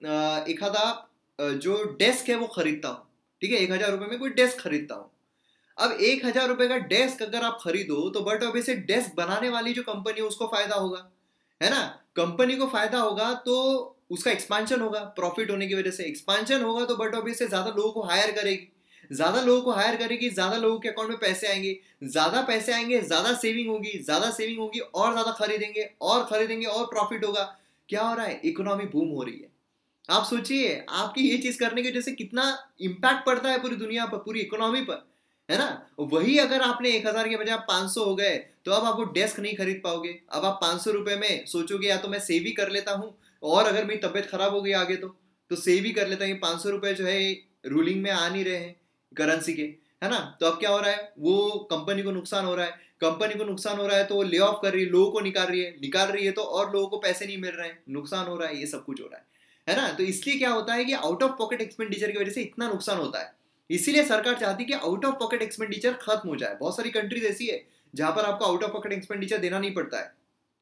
एक आधा जो डेस्क है वो खरीदता हूँ, ठीक है, एक हजार रुपए में कोई डेस्क खरीदता हूँ। अब एक हजार रुपए का डेस्क अगर आप खरीदो तो बट ऑब्वियसली डेस्क बनाने वाली जो कंपनी है उसको फायदा होगा, है ना। कंपनी को फायदा होगा तो उसका एक्सपांशन होगा, प्रॉफिट होने की वजह से एक्सपांशन होगा, तो बट ऑब्वियसली ज्यादा लोगों को हायर करेगी, ज्यादा लोगों को हायर करेगी, ज्यादा लोगों के अकाउंट में पैसे आएंगे, ज्यादा पैसे आएंगे, ज्यादा सेविंग होगी, ज्यादा सेविंग होगी और ज्यादा खरीदेंगे और खरीदेंगे और प्रॉफिट होगा। क्या हो रहा है, इकोनॉमी बूम हो रही है। आप सोचिए आपकी ये चीज करने की वजह से कितना इंपैक्ट पड़ता है पूरी दुनिया पर, पूरी इकोनॉमी पर, है ना। वही अगर आपने एक हजार के बजाय पांच सौ हो गए तो अब आप वो डेस्क नहीं खरीद पाओगे। अब आप पांच सौ रुपए में सोचोगे या तो मैं सेव ही कर लेता हूँ, और अगर मेरी तबियत खराब हो गई आगे तो तो सेव ही कर लेता हूँ। पांच सौ रुपए जो है रूलिंग में आ नहीं रहे हैं करेंसी के, है ना। तो अब क्या हो रहा है, वो कंपनी को नुकसान हो रहा है। कंपनी को नुकसान हो रहा है तो वो ले ऑफ कर रही है, लोगों को निकाल रही है, निकाल रही है तो और लोगों को पैसे नहीं मिल रहे हैं, नुकसान हो रहा है, ये सब कुछ हो रहा है, है ना। तो इसलिए क्या होता है कि आउट ऑफ पॉकेट एक्सपेंडिचर की वजह से इतना नुकसान होता है। इसीलिए सरकार चाहती है कि आउट ऑफ पॉकेट एक्सपेंडिचर खत्म हो जाए। बहुत सारी कंट्रीज ऐसी है जहां पर आपको आउट ऑफ पॉकेट एक्सपेंडिचर देना नहीं पड़ता है।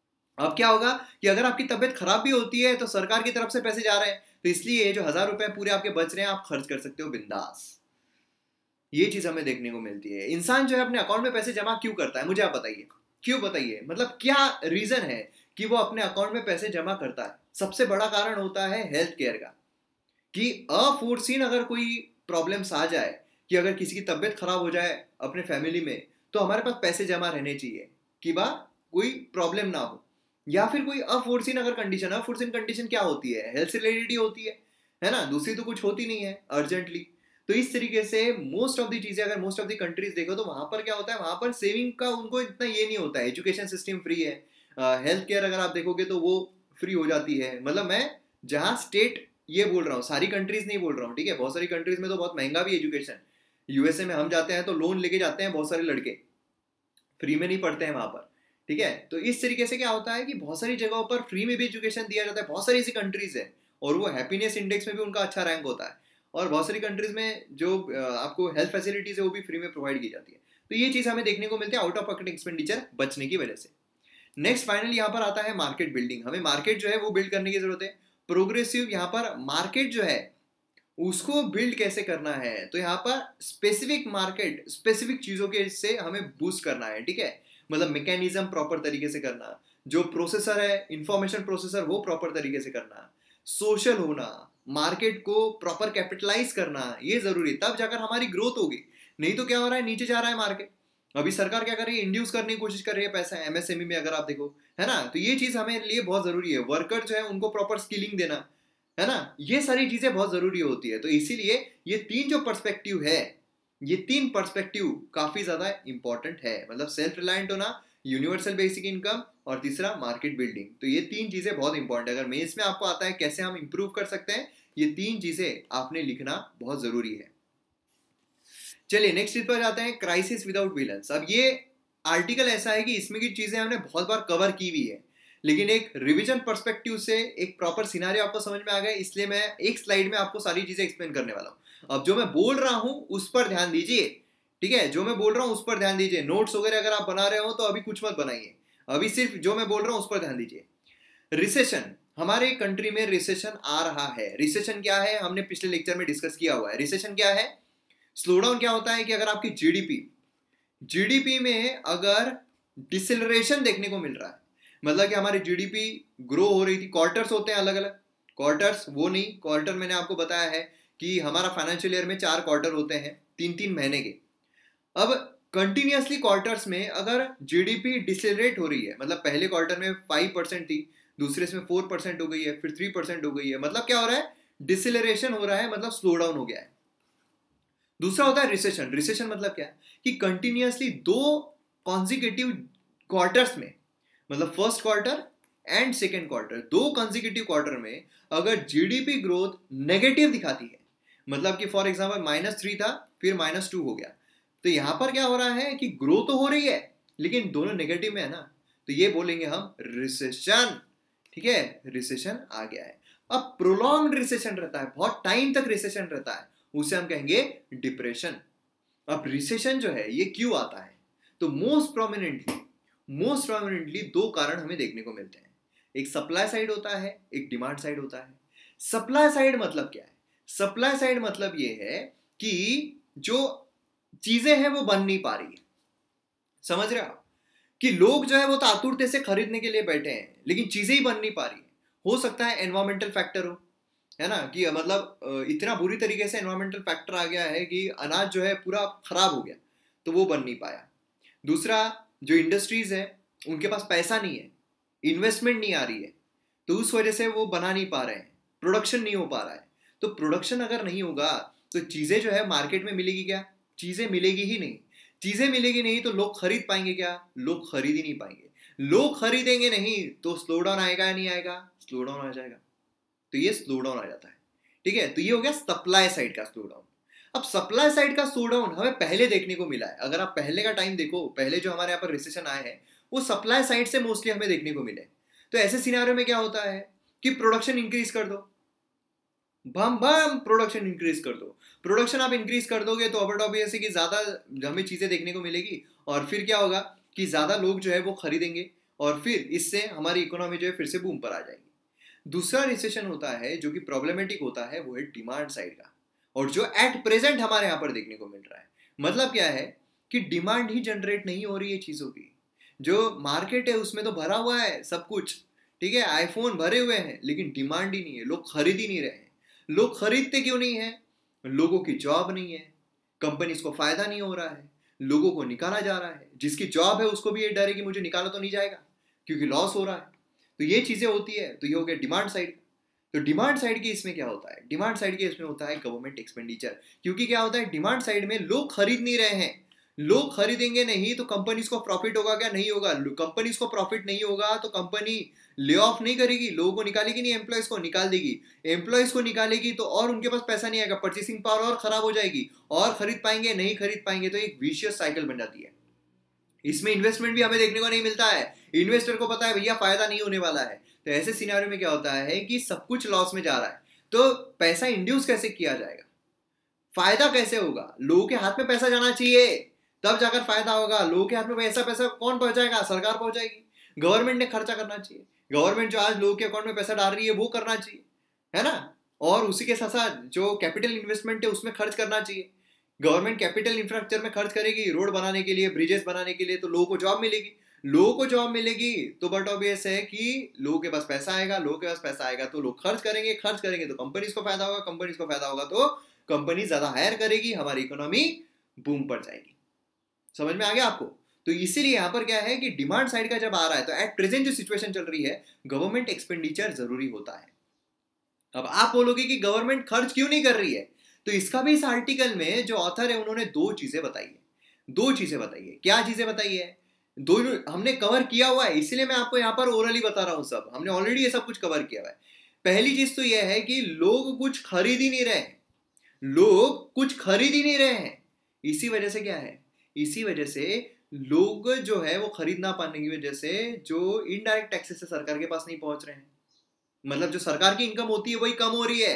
अब क्या होगा कि अगर आपकी तबियत खराब भी होती है तो सरकार की तरफ से पैसे जा रहे हैं, तो इसलिए ये जो हजार रुपए पूरे आपके बच रहे हैं आप खर्च कर सकते हो बिंदास। ये चीज हमें देखने को मिलती है। इंसान जो है अपने अकाउंट में पैसे जमा क्यों करता है, मुझे आप बताइए, क्यों बताइए, मतलब क्या रीजन है कि वो अपने अकाउंट में पैसे जमा करता है। सबसे बड़ा कारण होता है हेल्थ केयर का, कि अफोर्सीन अगर कोई प्रॉब्लम्स आ जाए, कि अगर किसी की तबीयत खराब हो जाए अपने फैमिली में, तो हमारे पास पैसे जमा रहने चाहिए कि बा कोई प्रॉब्लम ना हो। या फिर कोई अफोर्सीन अगर कंडीशन, अफोर्सीन कंडीशन क्या होती है, हेल्थ से रिलेटेड ही होती है, है ना, दूसरी तो कुछ होती नहीं है अर्जेंटली। तो इस तरीके से मोस्ट ऑफ द चीजें अगर मोस्ट ऑफ द कंट्रीज देखो तो वहां पर क्या होता है, वहां पर सेविंग का उनको इतना ये नहीं होता है। एजुकेशन सिस्टम फ्री है, हेल्थ केयर अगर आप देखोगे तो वो फ्री हो जाती है। मतलब मैं जहाँ स्टेट ये बोल रहा हूँ, सारी कंट्रीज नहीं बोल रहा हूँ, ठीक है। बहुत सारी कंट्रीज में तो बहुत महंगा भी एजुकेशन। यूएसए में हम जाते हैं तो लोन लेके जाते हैं, बहुत सारे लड़के फ्री में नहीं पढ़ते हैं वहां पर, ठीक है। तो इस तरीके से क्या होता है कि बहुत सारी जगहों पर फ्री में भी एजुकेशन दिया जाता है। बहुत सारी ऐसी कंट्रीज है और वो हैप्पीनेस इंडेक्स में भी उनका अच्छा रैंक होता है। और बहुत सारी कंट्रीज में जो आपको हेल्थ फैसिलिटीज है वो भी फ्री में प्रोवाइड की जाती है। तो ये चीज हमें देखने को मिलती है आउट ऑफ पॉकेट एक्सपेंडिचर बचने की वजह से। नेक्स्ट फाइनल यहाँ पर आता है मार्केट बिल्डिंग। हमें मार्केट जो है वो बिल्ड करने की जरूरत है। प्रोग्रेसिव यहाँ पर मार्केट जो है उसको बिल्ड कैसे करना है, तो यहाँ पर स्पेसिफिक मार्केट स्पेसिफिक चीजों के से हमें बूस्ट करना है, ठीक है। मतलब मैकेनिज्म प्रॉपर तरीके से करना, जो प्रोसेसर है इंफॉर्मेशन प्रोसेसर वो प्रॉपर तरीके से करना, सोशल होना, मार्केट को प्रॉपर कैपिटलाइज करना, ये जरूरी, तब जाकर हमारी ग्रोथ होगी। नहीं तो क्या हो रहा है, नीचे जा रहा है मार्केट। अभी सरकार क्या कर रही है, इंड्यूस करने की कोशिश कर रही है पैसा एमएसएमई में, अगर आप देखो, है ना। तो ये चीज हमें लिए बहुत जरूरी है। वर्कर जो है उनको प्रॉपर स्किलिंग देना, है ना, ये सारी चीजें बहुत जरूरी होती है। तो इसीलिए ये तीन जो पर्सपेक्टिव है, ये तीन पर्सपेक्टिव काफी ज्यादा इंपॉर्टेंट है। मतलब सेल्फ रिलायंट होना, यूनिवर्सल बेसिक इनकम, और तीसरा मार्केट बिल्डिंग। तो ये तीन चीजें बहुत इंपॉर्टेंट है। अगर मेंस में आपको आता है कैसे हम इंप्रूव कर सकते हैं, ये तीन चीजें आपने लिखना बहुत जरूरी है। चलिए नेक्स्ट चीज पर जाते हैं, क्राइसिस विदाउट विलन्स। अब ये आर्टिकल ऐसा है कि इसमें की चीजें हमने बहुत बार कवर की हुई है, लेकिन एक रिवीजन पर्सपेक्टिव से एक प्रॉपर सिनेरियो आपको समझ में आ गया, इसलिए मैं एक स्लाइड में आपको सारी चीजें एक्सप्लेन करने वाला हूं। अब जो मैं बोल रहा हूं उस पर ध्यान दीजिए, ठीक है। जो मैं बोल रहा हूं उस पर ध्यान दीजिए। नोट्स वगैरह अगर आप बना रहे हो तो अभी कुछ मत बनाइए, अभी सिर्फ जो मैं बोल रहा हूं उस पर ध्यान दीजिए। रिसेशन, हमारे कंट्री में रिसेशन आ रहा है। रिसेशन क्या है, हमने पिछले लेक्चर में डिस्कस किया हुआ है। रिसेशन क्या है, स्लोडाउन क्या होता है कि अगर आपकी जीडीपी जीडीपी में अगर डिसेलरेशन देखने को मिल रहा है, मतलब कि हमारी जीडीपी ग्रो हो रही थी, क्वार्टर्स होते हैं अलग अलग, क्वार्टर्स वो नहीं, क्वार्टर मैंने आपको बताया है कि हमारा फाइनेंशियल ईयर में चार क्वार्टर होते हैं, तीन तीन महीने के। अब कंटिन्यूसली क्वार्टर्स में अगर जीडीपी डिसेलरेट हो रही है, मतलब पहले क्वार्टर में फाइव परसेंट थी, दूसरे इसमें फोर परसेंट हो गई है, फिर थ्री परसेंट हो गई है, मतलब क्या हो रहा है, डिसेलरेशन हो रहा है, मतलब स्लो डाउन हो गया है। दूसरा होता है रिसेशन। रिसेशन मतलब क्या है कि कंटिन्यूसली दो कॉन्जिक्यूटिव क्वार्टर्स में, मतलब first quarter and second quarter, दो कॉन्जिक्यूटिव क्वार्टर में अगर जीडीपी ग्रोथ नेगेटिव दिखाती है, मतलब कि फॉर एग्जांपल माइनस थ्री था फिर माइनस टू हो गया, तो यहां पर क्या हो रहा है कि ग्रोथ तो हो रही है लेकिन दोनों नेगेटिव में है ना, तो ये बोलेंगे हम रिसेशन, ठीक है। रिसेशन आ गया है। अब प्रोलॉन्ग्ड रिसेशन रहता है, बहुत टाइम तक रिसेशन रहता है, उसे हम कहेंगे डिप्रेशन। अब रिसेशन जो है ये क्यों आता है, तो मोस्ट प्रोमिनेंटली मोस्ट प्रोमिनेंटली दो कारण हमें देखने को मिलते हैं। एक सप्लाई साइड होता है, एक डिमांड साइड होता है। सप्लाई साइड मतलब क्या है, सप्लाई साइड मतलब ये है कि जो चीजें हैं वो बन नहीं पा रही है, समझ रहे हो आप, कि लोग जो है वो तो आतुरते से खरीदने के लिए बैठे हैं लेकिन चीजें ही बन नहीं पा रही है। हो सकता है एनवायरमेंटल फैक्टर हो, है ना, कि मतलब इतना बुरी तरीके से एनवायरमेंटल फैक्टर आ गया है कि अनाज जो है पूरा खराब हो गया तो वो बन नहीं पाया। दूसरा, जो इंडस्ट्रीज है उनके पास पैसा नहीं है, इन्वेस्टमेंट नहीं आ रही है, तो उस वजह से वो बना नहीं पा रहे हैं, प्रोडक्शन नहीं हो पा रहा है। तो प्रोडक्शन अगर नहीं होगा तो चीजें जो है मार्केट में मिलेगी क्या, चीजें मिलेगी ही नहीं। चीजें मिलेगी नहीं तो लोग खरीद पाएंगे क्या, लोग खरीद ही नहीं पाएंगे। लोग खरीदेंगे नहीं तो स्लो डाउन आएगा या नहीं आएगा, स्लो डाउन आ जाएगा, तो ये स्लो डाउन आ जाता है, ठीक है। तो ये हो गया सप्लाई साइड का स्लो डाउन। अब सप्लाई साइड का स्लो डाउन हमें पहले देखने को मिला है। अगर आप पहले का टाइम देखो, पहले जो हमारे यहाँ पर रिसेशन आए हैं वो सप्लाई साइड से मोस्टली हमें देखने को मिले। तो ऐसे सिनेरियो में क्या होता है कि प्रोडक्शन इंक्रीज कर दो, बम बम प्रोडक्शन इंक्रीज कर दो। प्रोडक्शन आप इंक्रीज कर दोगे तो अब ऑब्वियस है कि ज्यादा हमें चीजें देखने को मिलेगी, और फिर क्या होगा कि ज्यादा लोग जो है वो खरीदेंगे, और फिर इससे हमारी इकोनॉमी जो है फिर से बूम पर आ जाएगी। दूसरा रिसेशन होता है जो कि प्रॉब्लमेटिक होता है, वो है डिमांड साइड का, और जो एट प्रेजेंट हमारे यहाँ पर देखने को मिल रहा है। मतलब क्या है कि डिमांड ही जनरेट नहीं हो रही है चीजों की। जो मार्केट है उसमें तो भरा हुआ है सब कुछ, ठीक है, आईफोन भरे हुए हैं, लेकिन डिमांड ही नहीं है, लोग खरीद ही नहीं रहे हैं। लोग खरीदते क्यों नहीं है, लोगों की जॉब नहीं है, कंपनीज को फायदा नहीं हो रहा है, लोगों को निकाला जा रहा है। जिसकी जॉब है उसको भी ये डर है कि मुझे निकाला तो नहीं जाएगा क्योंकि लॉस हो रहा है। तो ये चीजें होती है। तो ये हो गया डिमांड साइड। तो डिमांड साइड के इसमें क्या होता है, डिमांड साइड के इसमें होता है गवर्नमेंट एक्सपेंडिचर। क्योंकि क्या होता है, डिमांड साइड में लोग खरीद नहीं रहे हैं, लोग खरीदेंगे नहीं तो कंपनीज को प्रॉफिट होगा क्या, नहीं होगा। कंपनीज को प्रॉफिट नहीं होगा तो कंपनी ले ऑफ नहीं करेगी, लोगों को निकालेगी नहीं, एम्प्लॉयज को निकाल देगी। एम्प्लॉयज को निकालेगी तो और उनके पास पैसा नहीं आएगा, परचेसिंग पावर और खराब हो जाएगी, और खरीद पाएंगे नहीं खरीद पाएंगे, तो एक विशियस साइकिल बन जाती है। इसमें इन्वेस्टमेंट भी हमें देखने को नहीं मिलता है, इन्वेस्टर को पता है भैया फायदा नहीं होने वाला है। तो ऐसे सिनेरियो में क्या होता है कि सब कुछ लॉस में जा रहा है, तो पैसा इंड्यूस कैसे किया जाएगा, फायदा कैसे होगा, लोगों के हाथ में पैसा जाना चाहिए तब जाकर फायदा होगा। लोगों के हाथ में पैसा पैसा कौन पहुंचाएगा, सरकार पहुंचाएगी। गवर्नमेंट ने खर्चा करना चाहिए, गवर्नमेंट जो आज लोगों के अकाउंट में पैसा डाल रही है वो करना चाहिए, है ना। और उसी के साथ साथ जो कैपिटल इन्वेस्टमेंट है उसमें खर्च करना चाहिए। गवर्नमेंट कैपिटल इंफ्रास्ट्रक्चर में खर्च करेगी, रोड बनाने के लिए, ब्रिजेस बनाने के लिए, तो लोगों को जॉब मिलेगी। लोगों को जॉब मिलेगी तो बट ऑब्वियस है कि लोगों के पास पैसा आएगा, लोगों के पास पैसा आएगा तो लोग खर्च करेंगे, खर्च करेंगे तो कंपनीज को फायदा होगा, कंपनीज को फायदा होगा तो कंपनी ज्यादा हायर करेगी, हमारी इकोनॉमी बूम पर जाएगी। समझ में आ गया आपको। तो इसीलिए यहां पर क्या है कि डिमांड साइड का जब आ रहा है तो एट प्रेजेंट जो सिचुएशन चल रही है गवर्नमेंट एक्सपेंडिचर जरूरी होता है। अब आप बोलोगे कि गवर्नमेंट खर्च क्यों नहीं कर रही है, तो इसका भी इस आर्टिकल में जो ऑथर है उन्होंने दो चीजें बताई है। दो चीजें बताई है, क्या चीजें बताई है, दो हमने कवर किया हुआ है, इसीलिए मैं आपको यहां पर ओरली बता रहा हूं। सब हमने ऑलरेडी ये सब कुछ कवर किया हुआ है। पहली चीज तो यह है कि लोग कुछ खरीद ही नहीं रहे हैं, लोग कुछ खरीद ही नहीं रहे हैं। इसी वजह से क्या है, इसी वजह से लोग जो है वो खरीद ना पाने की वजह से जो इनडायरेक्ट टैक्सेस है सरकार के पास नहीं पहुंच रहे हैं। मतलब जो सरकार की इनकम होती है वही कम हो रही है,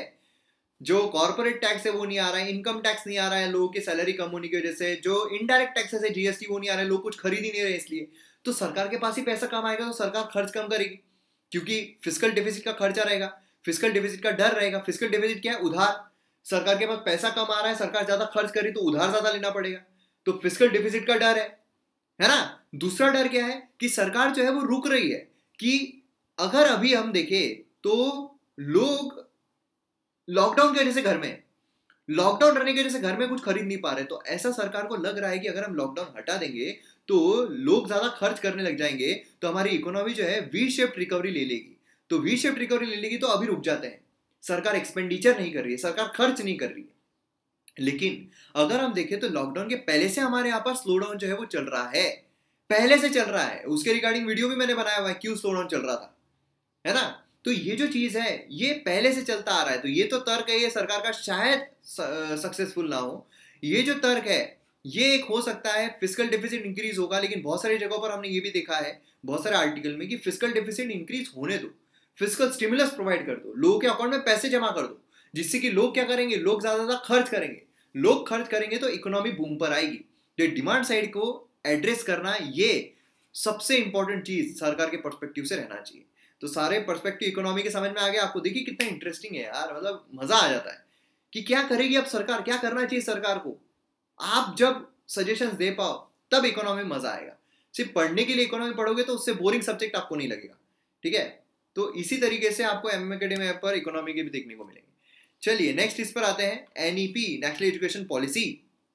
जो कॉर्पोरेट टैक्स है वो नहीं आ रहा है, इनकम टैक्स नहीं आ रहा है, लोगों की सैलरी कम होने की वजह से जो इनडायरेक्ट टैक्सेस है जीएसटी वो नहीं आ रहा है, लोग कुछ खरीद ही नहीं रहे। इसलिए तो सरकार के पास ही पैसा कम आएगा तो सरकार खर्च कम करेगी, क्योंकि फिस्कल डिफिसिट का खर्चा रहेगा, फिस्कल डिफिसिट का डर रहेगा। फिस्कल डिफिसिट क्या है, उधार। सरकार के पास पैसा कम आ रहा है, सरकार ज्यादा खर्च करी तो उधार ज्यादा लेना पड़ेगा, तो फिस्कल डिफिसिट का डर है, है ना। दूसरा डर क्या है कि सरकार जो है वो रुक रही है, कि अगर अभी हम देखें तो लोग लॉकडाउन की वजह से घर में, लॉकडाउन रहने की वजह से घर में कुछ खरीद नहीं पा रहे, तो ऐसा सरकार को लग रहा है कि अगर हम लॉकडाउन हटा देंगे तो लोग ज्यादा खर्च करने लग जाएंगे, तो हमारी इकोनॉमी जो है वी शेप्ड रिकवरी ले लेगी। तो वी शेप्ड रिकवरी ले लेगी तो अभी रुक जाते हैं, सरकार एक्सपेंडिचर नहीं कर रही है, सरकार खर्च नहीं कर रही है। लेकिन अगर हम देखें तो लॉकडाउन के पहले से हमारे यहाँ पर स्लो डाउन जो है वो चल रहा है, पहले से चल रहा है। उसके रिगार्डिंग वीडियो भी मैंने बनाया हुआ है, क्यों स्लो डाउन चल रहा था, है ना। तो ये जो चीज है ये पहले से चलता आ रहा है, तो ये तो तर्क है ये सरकार का शायद सक्सेसफुल ना हो। ये जो तर्क है ये एक हो सकता है फिस्कल डेफिसिट इंक्रीज होगा, लेकिन बहुत सारी जगहों पर हमने ये भी देखा है बहुत सारे आर्टिकल में कि फिस्कल डेफिसिट इंक्रीज होने दो, फिस्कल स्टिमुलस प्रोवाइड कर दो, लोगों के अकाउंट में पैसे जमा कर दो, जिससे कि लोग क्या करेंगे, लोग ज्यादा ज्यादा खर्च करेंगे। लोग खर्च करेंगे तो इकोनॉमी बूम पर आएगी। तो डिमांड साइड को एड्रेस करना ये सबसे इंपॉर्टेंट चीज सरकार के पर्सपेक्टिव से रहना चाहिए। तो सारे पर्सपेक्टिव इकोनॉमी के समझ में आ गया आपको। देखिए कितना इंटरेस्टिंग है यार, मतलब मजा आ जाता है कि क्या करेगी अब सरकार, क्या करना चाहिए सरकार को। आप जब सजेशंस दे पाओ तब इकोनॉमी में मजा आएगा। सिर्फ पढ़ने के लिए इकोनॉमी पढ़ोगे तो उससे बोरिंग सब्जेक्ट आपको नहीं लगेगा, ठीक है। तो इसी तरीके से आपको एम एकेडमी ऐप पर इकोनॉमी के भी देखने को मिलेंगे। चलिए नेक्स्ट इस पर आते हैं, NEP national education policy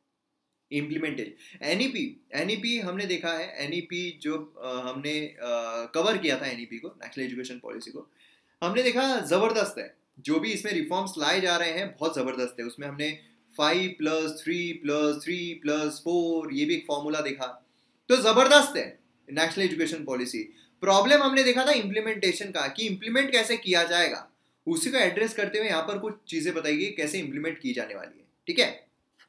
implemented. NEP NEP हमने देखा है, एनईपी जो आ, हमने कवर किया था, एनईपी को नेशनल एजुकेशन पॉलिसी को हमने देखा जबरदस्त है। जो भी इसमें रिफॉर्म्स लाए जा रहे हैं बहुत जबरदस्त है। उसमें हमने five plus three plus three plus four ये भी एक फॉर्मूला देखा, तो जबरदस्त है नेशनल एजुकेशन पॉलिसी। प्रॉब्लम हमने देखा था इम्प्लीमेंटेशन का, कि इम्प्लीमेंट कैसे किया जाएगा, उसी को एड्रेस करते हुए यहाँ पर कुछ चीजें बताई गई कैसे इंप्लीमेंट की जाने वाली है, ठीक है।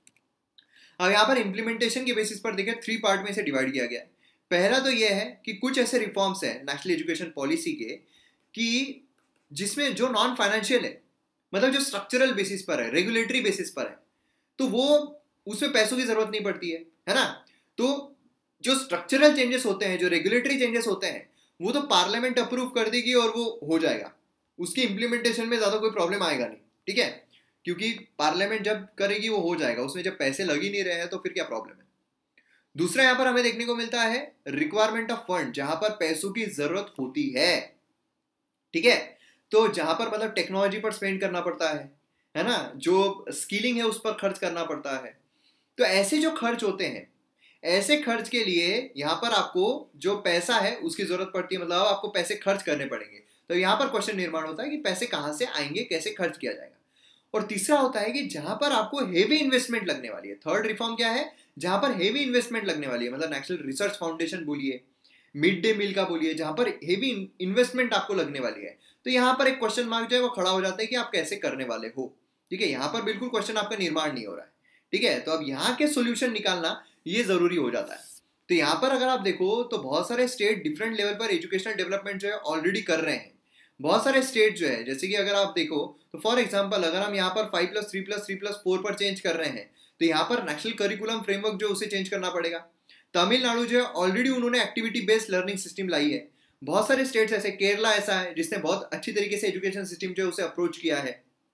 अब यहाँ पर इंप्लीमेंटेशन के बेसिस पर देखें थ्री पार्ट में इसे डिवाइड किया गया है। पहला तो यह है कि कुछ ऐसे रिफॉर्म्स हैं नेशनल एजुकेशन पॉलिसी के कि जिसमें जो नॉन फाइनेंशियल है, मतलब जो स्ट्रक्चरल बेसिस पर है, रेगुलेटरी बेसिस पर है, तो वो उसमें पैसों की जरूरत नहीं पड़ती है, है ना। तो जो स्ट्रक्चरल चेंजेस होते हैं, जो रेगुलेटरी चेंजेस होते हैं, वो तो पार्लियामेंट अप्रूव कर देगी और वो हो जाएगा, उसकी इंप्लीमेंटेशन में ज्यादा कोई प्रॉब्लम आएगा नहीं, ठीक है। क्योंकि पार्लियामेंट जब करेगी वो हो जाएगा, उसमें जब पैसे लग ही नहीं रहे हैं तो फिर क्या प्रॉब्लम है। दूसरा यहाँ पर हमें देखने को मिलता है रिक्वायरमेंट ऑफ फंड, जहां पर पैसों की जरूरत होती है, ठीक है। तो जहां पर मतलब टेक्नोलॉजी पर स्पेंड करना पड़ता है है ना, जो स्किलिंग है उस पर खर्च करना पड़ता है। तो ऐसे जो खर्च होते हैं, ऐसे खर्च के लिए यहाँ पर आपको जो पैसा है उसकी जरूरत पड़ती है, मतलब आपको पैसे खर्च करने पड़ेंगे। तो यहाँ पर क्वेश्चन निर्माण होता है कि पैसे कहाँ से आएंगे, कैसे खर्च किया जाएगा। और तीसरा होता है कि जहां पर आपको हेवी इन्वेस्टमेंट लगने वाली है। थर्ड रिफॉर्म क्या है, जहां पर हेवी इन्वेस्टमेंट लगने वाली है, मतलब नेशनल रिसर्च फाउंडेशन बोलिए, मिड डे मील का बोलिए, जहां पर हेवी इन्वेस्टमेंट आपको लगने वाली है, तो यहाँ पर एक क्वेश्चन मार्क जो है वो खड़ा हो जाता है कि आप कैसे करने वाले हो। ठीक है, यहाँ पर बिल्कुल क्वेश्चन आपका निर्माण नहीं हो रहा है। ठीक है, तो अब यहाँ के सोल्यूशन निकालना ये जरूरी हो जाता है। तो यहाँ पर अगर आप देखो तो बहुत सारे स्टेट डिफरेंट लेवल पर एजुकेशनल डेवलपमेंट जो है ऑलरेडी कर रहे हैं। बहुत सारे स्टेट जो है, जैसे कि अगर आप देखो तो फॉर एग्जांपल अगर हम यहाँ पर five plus three plus three plus four पर चेंज कर रहे हैं, तो यहाँ पर नेशनल करिकुलम फ्रेमवर्क जो उसे चेंज करना पड़ेगा। तमिलनाडु जो है ऑलरेडी उन्होंने एक्टिविटी बेस्ड लर्निंग सिस्टम लाई है। बहुत सारे स्टेट्स ऐसे, केरला ऐसा है जिसने बहुत अच्छी तरीके से एजुकेशन सिस्टम जो है उसे अप्रोच किया है।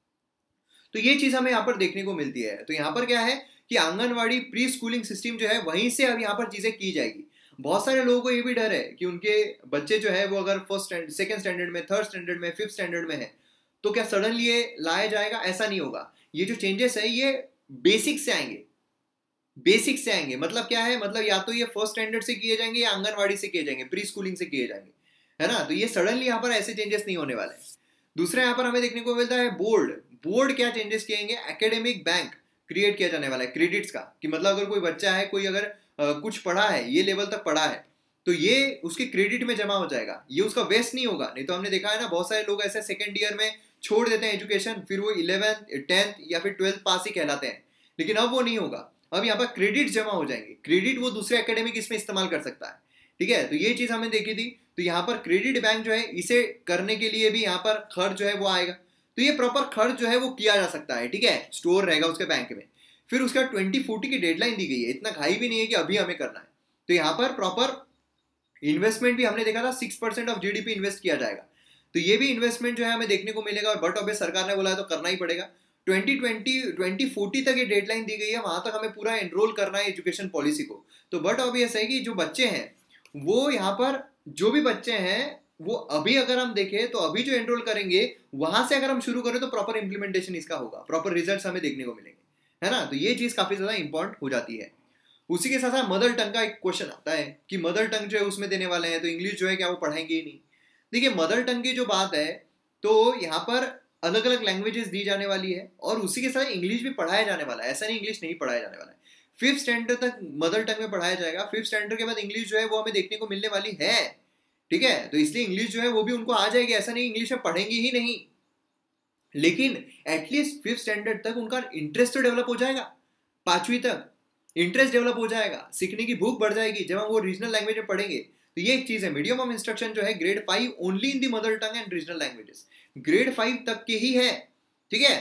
तो ये चीज हमें यहाँ पर देखने को मिलती है। तो यहाँ पर क्या है कि आंगनवाड़ी प्री स्कूलिंग सिस्टम जो है वहीं से अब यहाँ पर चीजें की जाएगी। बहुत सारे लोगों को ये भी डर है कि उनके बच्चे जो है वो अगर फर्स्ट सेकंड स्टैंडर्ड में, थर्ड स्टैंडर्ड में, फिफ्थ स्टैंडर्ड में है तो क्या सडनली ये लाया जाएगा, ऐसा नहीं होगा। ये जो चेंजेस है ये बेसिक से आएंगे, बेसिक से आएंगे। मतलब क्या है, मतलब या तो ये फर्स्ट स्टैंडर्ड से किए जाएंगे या आंगनवाड़ी से किए जाएंगे, प्री स्कूलिंग से किए जाएंगे, है ना। तो ये सडनली यहाँ पर ऐसे चेंजेस नहीं होने वाले। दूसरा यहाँ पर हमें देखने को मिलता है बोर्ड। बोर्ड क्या चेंजेस किएंगे, एकेडमिक बैंक क्रिएट किया जाने वाला है क्रेडिट्स का, कि मतलब अगर कोई बच्चा है, कोई अगर आ, कुछ पढ़ा है, ये लेवल तक पढ़ा है, तो ये उसके क्रेडिट में जमा हो जाएगा, ये उसका वेस्ट नहीं होगा। नहीं तो हमने देखा है ना, बहुत सारे लोग ऐसे सेकेंड ईयर में छोड़ देते हैं एजुकेशन, फिर वो इलेवेंथ टेंथ या फिर ट्वेल्थ पास ही कहलाते हैं। लेकिन अब वो नहीं होगा, अब यहाँ पर क्रेडिट जमा हो जाएंगे, क्रेडिट वो दूसरे एकेडमिक इसमें इस्तेमाल कर सकता है। ठीक है, तो ये चीज हमें देखी थी। तो यहाँ पर क्रेडिट बैंक जो है इसे करने के लिए भी यहाँ पर खर्च जो है वो आएगा। तो ये प्रॉपर खर्च जो है वो किया जा सकता है। ठीक है, स्टोर रहेगा उसके बैंक में। फिर उसका ट्वेंटी फोर्टी की डेडलाइन दी गई है, इतना घाई भी नहीं है कि अभी हमें करना है। तो यहाँ पर प्रॉपर इन्वेस्टमेंट भी हमने देखा था, six percent of GDP invest किया जाएगा। तो ये भी इन्वेस्टमेंट जो है हमें देखने को मिलेगा। और बट ऑब्वियस सरकार ने बोला है तो करना ही पड़ेगा। ट्वेंटी ट्वेंटी ट्वेंटी फोर्टी तक ये डेडलाइन दी गई है, वहां तक हमें पूरा एनरोल करना है एजुकेशन पॉलिसी को। तो बट ऑब्वियस है कि जो बच्चे हैं वो यहाँ पर, जो भी बच्चे हैं वो अभी अगर हम देखें तो अभी जो एनरोल करेंगे वहां से अगर हम शुरू करें तो प्रॉपर इंप्लीमेंटेशन इसका होगा, प्रॉपर रिजल्ट्स हमें देखने को मिलेंगे, है ना। तो ये चीज काफी ज्यादा इंपॉर्टेंट हो जाती है। उसी के साथ साथ मदर टंग का एक क्वेश्चन आता है कि मदर टंग जो है उसमें देने वाले हैं, तो इंग्लिश जो है क्या वो पढ़ाएंगे ही नहीं। देखिए, मदर टंग की जो बात है तो यहाँ पर अलग अलग लैंग्वेजेस दी जाने वाली है और उसी के साथ इंग्लिश भी पढ़ाया जाने वाला है। ऐसा नहीं इंग्लिश नहीं पढ़ाया जाने वाला है। फिफ्थ स्टैंडर्ड तक मदर टंग में पढ़ाया जाएगा। फिफ्थ स्टैंडर्ड के बाद इंग्लिश जो है वो हमें देखने को मिलने वाली है। ठीक है, तो इसलिए इंग्लिश जो है वो भी उनको आ जाएगी, ऐसा नहीं इंग्लिश में पढ़ेंगी ही नहीं। लेकिन एटलीस्ट फिफ्थ स्टैंडर्ड तक उनका इंटरेस्ट तो डेवलप हो जाएगा, पांचवी तक इंटरेस्ट डेवलप हो जाएगा, सीखने की भूख बढ़ जाएगी जब हम वो रीजनल लैंग्वेज में पढ़ेंगे। तो ये एक चीज है, मीडियम ऑफ इंस्ट्रक्शन जो है grade five only in the mother tongue and regional languages, grade five तक के ही है। ठीक है,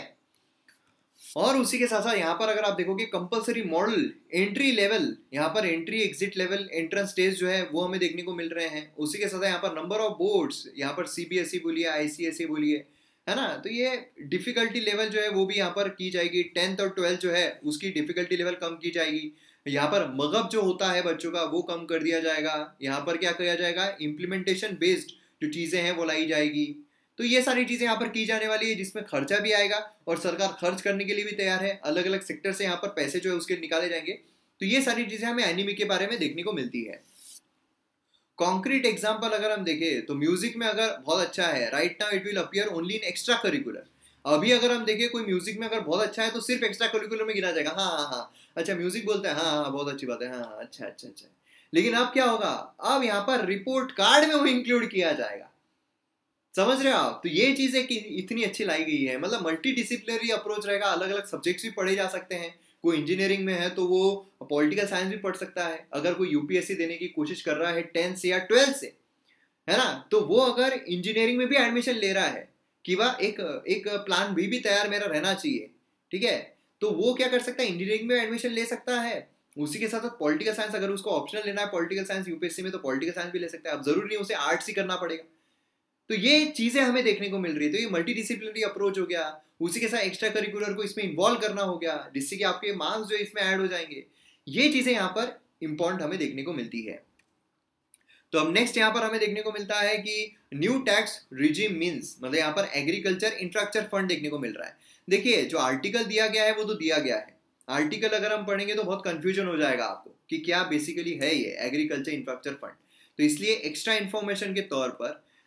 और उसी के साथ साथ यहाँ पर अगर आप देखोगे कंपलसरी मॉडल एंट्री लेवल, यहाँ पर entry exit level entrance test जो है वो हमें देखने को मिल रहे हैं। उसी के साथ यहाँ पर नंबर ऑफ बोर्ड्स, यहाँ पर सीबीएसई बोलिए, आईसीएसई बोलिए, है ना। तो ये डिफिकल्टी लेवल जो है वो भी यहाँ पर की जाएगी। टेंथ और ट्वेल्थ जो है उसकी डिफिकल्टी लेवल कम की जाएगी। यहाँ पर मगब जो होता है बच्चों का वो कम कर दिया जाएगा। यहाँ पर क्या किया जाएगा, इम्प्लीमेंटेशन बेस्ड जो चीजें हैं वो लाई जाएगी। तो ये सारी चीजें यहाँ पर की जाने वाली है, जिसमें खर्चा भी आएगा और सरकार खर्च करने के लिए भी तैयार है। अलग अलग सेक्टर से यहाँ पर पैसे जो है उसके निकाले जाएंगे। तो ये सारी चीजें हमें एनीमी के बारे में देखने को मिलती है। कॉन्क्रीट एग्जाम्पल अगर हम देखें तो म्यूजिक में अगर बहुत अच्छा है, right now it will appear only in extracurricular. अभी अगर हम देखें कोई म्यूजिक में अगर बहुत अच्छा है तो सिर्फ एक्स्ट्रा करिकुलर में गिना जाएगा। हाँ हाँ हाँ अच्छा म्यूजिक बोलता है, हाँ हाँ बहुत अच्छी बात है, हाँ अच्छा अच्छा अच्छा। लेकिन अब क्या होगा, अब यहाँ पर रिपोर्ट कार्ड में वो इंक्लूड किया जाएगा। समझ रहे हो आप। तो ये चीजें इतनी अच्छी लाई गई है, मतलब मल्टी डिसिप्लिनरी अप्रोच रहेगा। अलग अलग सब्जेक्ट्स भी पढ़े जा सकते हैं। कोई इंजीनियरिंग में है तो वो पॉलिटिकल साइंस भी पढ़ सकता है। अगर कोई यूपीएससी देने की कोशिश कर रहा है टेंथ से या ट्वेल्थ से, है ना, तो वो अगर इंजीनियरिंग में भी एडमिशन ले रहा है कि वह एक एक प्लान भी भी तैयार मेरा रहना चाहिए। ठीक है, तो वो क्या कर सकता है, इंजीनियरिंग में एडमिशन ले सकता है। उसी के साथ साथ पॉलिटिकल साइंस, अगर उसको ऑप्शनल लेना है पॉलिटिकल साइंस यूपीएससी में, तो पॉलिटिकल साइंस भी ले सकता है। अब जरूरी नहीं उसे आर्ट्स ही करना पड़ेगा। तो ये चीजें हमें देखने को मिल रही है। तो ये मल्टी डिसिप्लिनरी अप्रोच हो गया। उसी के साथ एक्स्ट्रा करिकुलर को इसमें इन्वॉल्व करना हो गया, जिससे कि आपके मार्क्स जो इसमें ऐड हो जाएंगे। ये चीजें यहाँ पर इंपॉर्टेंट हमें देखने को मिलती है। तो अब नेक्स्ट यहाँ पर हमें देखने को मिलता है कि न्यू टैक्स रिजिम मीन्स, मतलब यहाँ पर एग्रीकल्चर इंफ्रास्ट्रक्चर फंड देखने को मिल रहा है। देखिए, जो आर्टिकल दिया गया है वो तो दिया गया है। आर्टिकल अगर हम पढ़ेंगे तो बहुत कंफ्यूजन हो जाएगा आपको कि क्या बेसिकली है ये एग्रीकल्चर इंफ्रास्ट्रक्चर फंड। तो इसलिए एक्स्ट्रा इन्फॉर्मेशन के तौर पर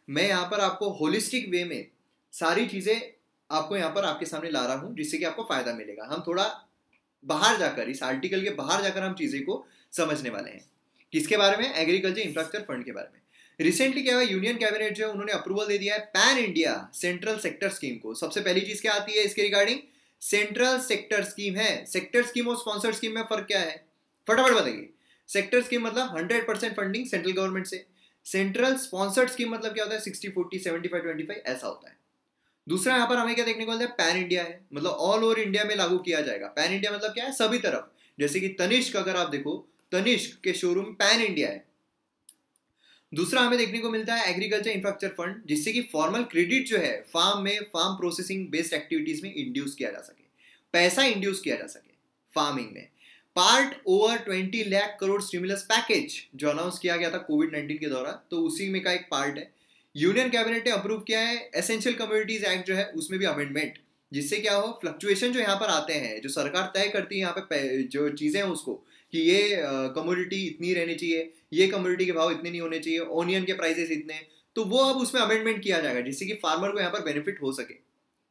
मैं यहाँ पर आपको होलिस्टिक वे में सारी चीजें आपको यहाँ पर आपके सामने ला रहा हूँ, जिससे कि आपको फायदा मिलेगा। हम थोड़ा बाहर जाकर, इस आर्टिकल के बाहर जाकर हम चीजें को समझने वाले हैं। किसके बारे में? एग्रीकल्चर इंफ्रास्ट्रक्चर फंड के बारे में। रिसेंटली क्या हुआ, यूनियन कैबिनेट जो है उन्होंने अप्रूवल दे दिया है pan India central sector scheme को। सबसे पहली चीज क्या आती है इसके रिगार्डिंग? सेंट्रल सेक्टर स्कीम है। सेक्टर स्कीम और स्पॉन्सर्ड स्कीम में फर्क क्या है, फटाफट बताइए। सेक्टर स्कीम मतलब hundred percent funding central government से। सेंट्रल स्पॉन्सर्ड स्कीम मतलब क्या होता है? Sixty forty seventy five twenty five ऐसा होता है। दूसरा यहाँ पर हमें क्या देखने को मिलता है? पैन इंडिया है, मतलब ऑल ओवर इंडिया में लागू किया जाएगा। पैन इंडिया मतलब क्या है? सभी तरफ। जैसे कि तनिष्क अगर आप देखो, तनिष्क के शोरूम पैन इंडिया है। दूसरा हमें देखने को मिलता है एग्रीकल्चर इंफ्रास्ट्रक्चर फंड, जिससे कि फॉर्मल क्रेडिट जो है फार्म में, फार्म प्रोसेसिंग बेस्ड एक्टिविटीज में इंड्यूस किया जा सके, पैसा इंड्यूस किया जा सके फार्मिंग में। Part over twenty lakh crore stimulus package जो अनाउंस किया गया था कोविड नाइनटीन के दौरान, तो उसी में का एक पार्ट है। यूनियन कैबिनेट ने अप्रूव किया है एसेंशियल कमोडिटीज एक्ट जो है, उसमें भी अमेंडमेंट, जिससे क्या हो, फ्लक्चुएशन जो यहाँ पर आते हैं, जो सरकार तय करती है यहाँ पे जो चीजें हैं उसको, कि ये कमोडिटी इतनी रहनी चाहिए, ये कमोडिटी के भाव इतने नहीं होने चाहिए, ओनियन के प्राइसेस इतने, तो वो अब उसमें अमेंडमेंट किया जाएगा, जिससे कि फार्मर को यहाँ पर बेनिफिट हो सके।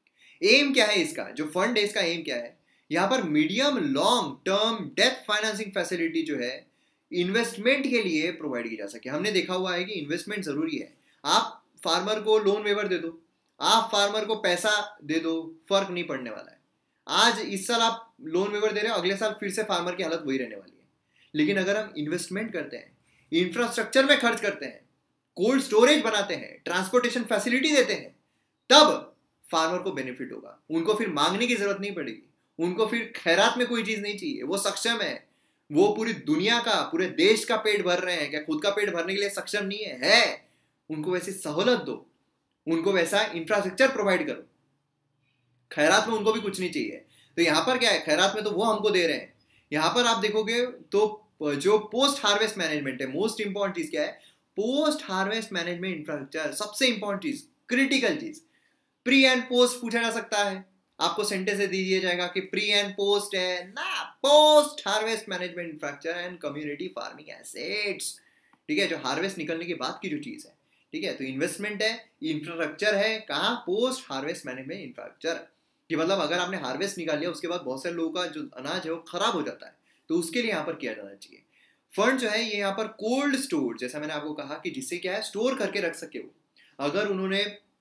एम क्या है इसका, जो फंड है इसका एम क्या है? यहाँ पर medium long term debt financing facility जो है इन्वेस्टमेंट के लिए प्रोवाइड की जा सके। हमने देखा हुआ है कि इन्वेस्टमेंट जरूरी है। आप फार्मर को लोन वेवर दे दो, आप फार्मर को पैसा दे दो, फर्क नहीं पड़ने वाला है। आज इस साल आप लोन वेवर दे रहे हो, अगले साल फिर से फार्मर की हालत वही रहने वाली है। लेकिन अगर हम इन्वेस्टमेंट करते हैं, इंफ्रास्ट्रक्चर में खर्च करते हैं, कोल्ड स्टोरेज बनाते हैं, ट्रांसपोर्टेशन फैसिलिटी देते हैं, तब फार्मर को बेनिफिट होगा। उनको फिर मांगने की जरूरत नहीं पड़ेगी, उनको फिर खैरात में कोई चीज नहीं चाहिए, वो सक्षम है, वो पूरी दुनिया का, पूरे देश का पेट भर रहे हैं, क्या खुद का पेट भरने के लिए सक्षम नहीं है, है। उनको वैसी सहूलत दो, उनको वैसा इंफ्रास्ट्रक्चर प्रोवाइड करो। खैरात में उनको भी कुछ नहीं चाहिए। तो यहाँ पर क्या है, खैरात में तो वो हमको दे रहे हैं। यहाँ पर आप देखोगे तो जो पोस्ट हार्वेस्ट मैनेजमेंट है, मोस्ट इंपॉर्टेंट चीज क्या है? पोस्ट हार्वेस्ट मैनेजमेंट इंफ्रास्ट्रक्चर, सबसे इंपॉर्टेंट चीज, क्रिटिकल चीज। प्री एंड पोस्ट पूछा जा सकता है, आपको सेंटेंस दे दिया जाएगा कि प्री एंड पोस्ट है ना, post harvest management infrastructure and community farming assets. ठीक है, जो हार्वेस्ट निकलने के बाद की जो चीज है, ठीक है। तो इन्वेस्टमेंट है, इंफ्रास्ट्रक्चर है, कहाँ? Post harvest management infrastructure. कि मतलब अगर आपने हार्वेस्ट निकाल लिया, उसके बाद बहुत सारे लोगों का जो अनाज है वो खराब हो जाता है, तो उसके लिए यहाँ पर किया जाना चाहिए। फंड जो है ये यहाँ पर कोल्ड स्टोर, जैसा मैंने आपको कहा कि जिससे क्या है, स्टोर करके रख सके वो। अगर उन्होंने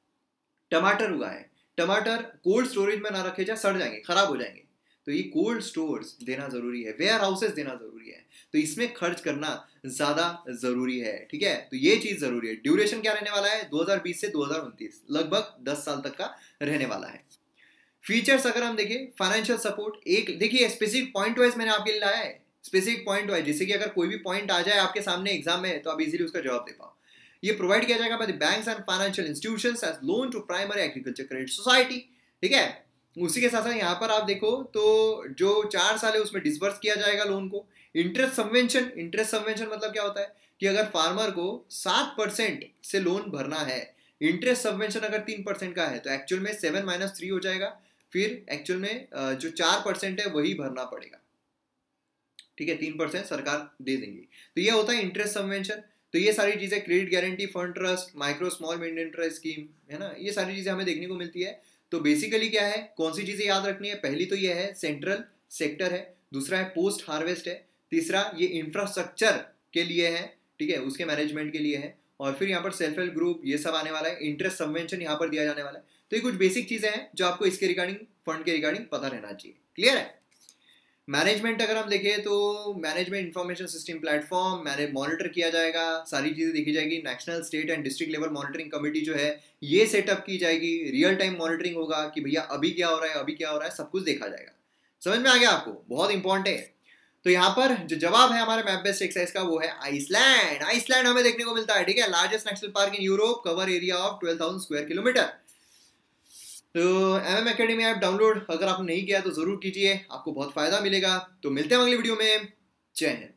टमाटर उगाए, टमाटर कोल्ड स्टोरेज में ना रखे जाए, सड़ जाएंगे, खराब हो जाएंगे, तो ये कोल्ड स्टोर्स देना जरूरी है, वेयर हाउसेस देना जरूरी है। तो इसमें खर्च करना ज्यादा जरूरी है, ठीक है। तो ये चीज जरूरी है। ड्यूरेशन क्या रहने वाला है? दो हज़ार बीस से दो हज़ार उनतीस, लगभग दस साल तक का रहने वाला है। फीचर्स अगर हम देखें, फाइनेंशियल सपोर्ट, एक देखिए स्पेसिफिक पॉइंट वाइज मैंने आपके लिए लाया है, स्पेसिफिक पॉइंट वाइज, जिससे कि अगर कोई भी पॉइंट आ जाए आपके सामने एग्जाम में, तो आप इजीली उसका जवाब दे पाओ। ये प्रोवाइड किया जाएगा by the banks and financial institutions as loan to primary agriculture credit society, ठीक है। उसी के साथ साथ यहाँ पर आप देखो तो जो चार साल है उसमें डिसबर्स किया जाएगा लोन को। इंटरेस्ट सबवेंशन, इंटरेस्ट सबवेंशन मतलब क्या होता है कि अगर फार्मर को सात परसेंट से लोन भरना है, इंटरेस्ट सबवेंशन अगर तीन परसेंट का है, तो एक्चुअल में सेवन माइनस थ्री हो जाएगा, फिर एक्चुअल में जो चार परसेंट है वही भरना पड़ेगा, ठीक है। तीन परसेंट सरकार दे देंगी। तो ये होता है इंटरेस्ट सबवेंशन। तो ये सारी चीजें, credit guarantee fund, trust, micro small medium interest scheme, है ना, ये सारी चीजें हमें देखने को मिलती है। तो बेसिकली क्या है, कौन सी चीजें याद रखनी है? पहली तो ये है सेंट्रल सेक्टर है, दूसरा है पोस्ट हार्वेस्ट है, तीसरा ये इंफ्रास्ट्रक्चर के लिए है, ठीक है, उसके मैनेजमेंट के लिए है, और फिर यहाँ पर सेल्फ हेल्प ग्रुप, ये सब आने वाला है। इंटरेस्ट सबवेंशन यहाँ पर दिया जाने वाला है। तो ये कुछ बेसिक चीजें हैं जो आपको इसके रिगार्डिंग, फंड के रिगार्डिंग पता रहना चाहिए। क्लियर है? मैनेजमेंट अगर हम देखें तो मैनेजमेंट इंफॉर्मेशन सिस्टम प्लेटफॉर्म मैंने मॉनिटर किया जाएगा, सारी चीजें देखी जाएगी। National, state and district level monitoring committee जो है ये सेटअप की जाएगी। रियल टाइम मॉनिटरिंग होगा कि भैया अभी क्या हो रहा है, अभी क्या हो रहा है, सब कुछ देखा जाएगा। समझ में आ गया आपको? बहुत इंपॉर्टेंट है। तो यहाँ पर जो जवाब है हमारे मैप बेस्ड एक्सरसाइज का वो है आइसलैंड। आइसलैंड हमें देखने को मिलता है, ठीक है, largest national park in Europe, cover area of twelve thousand square kilometre. तो M M academy app download अगर आपने नहीं किया तो जरूर कीजिए, आपको बहुत फायदा मिलेगा। तो मिलते हैं अगली वीडियो में। जय हिंद।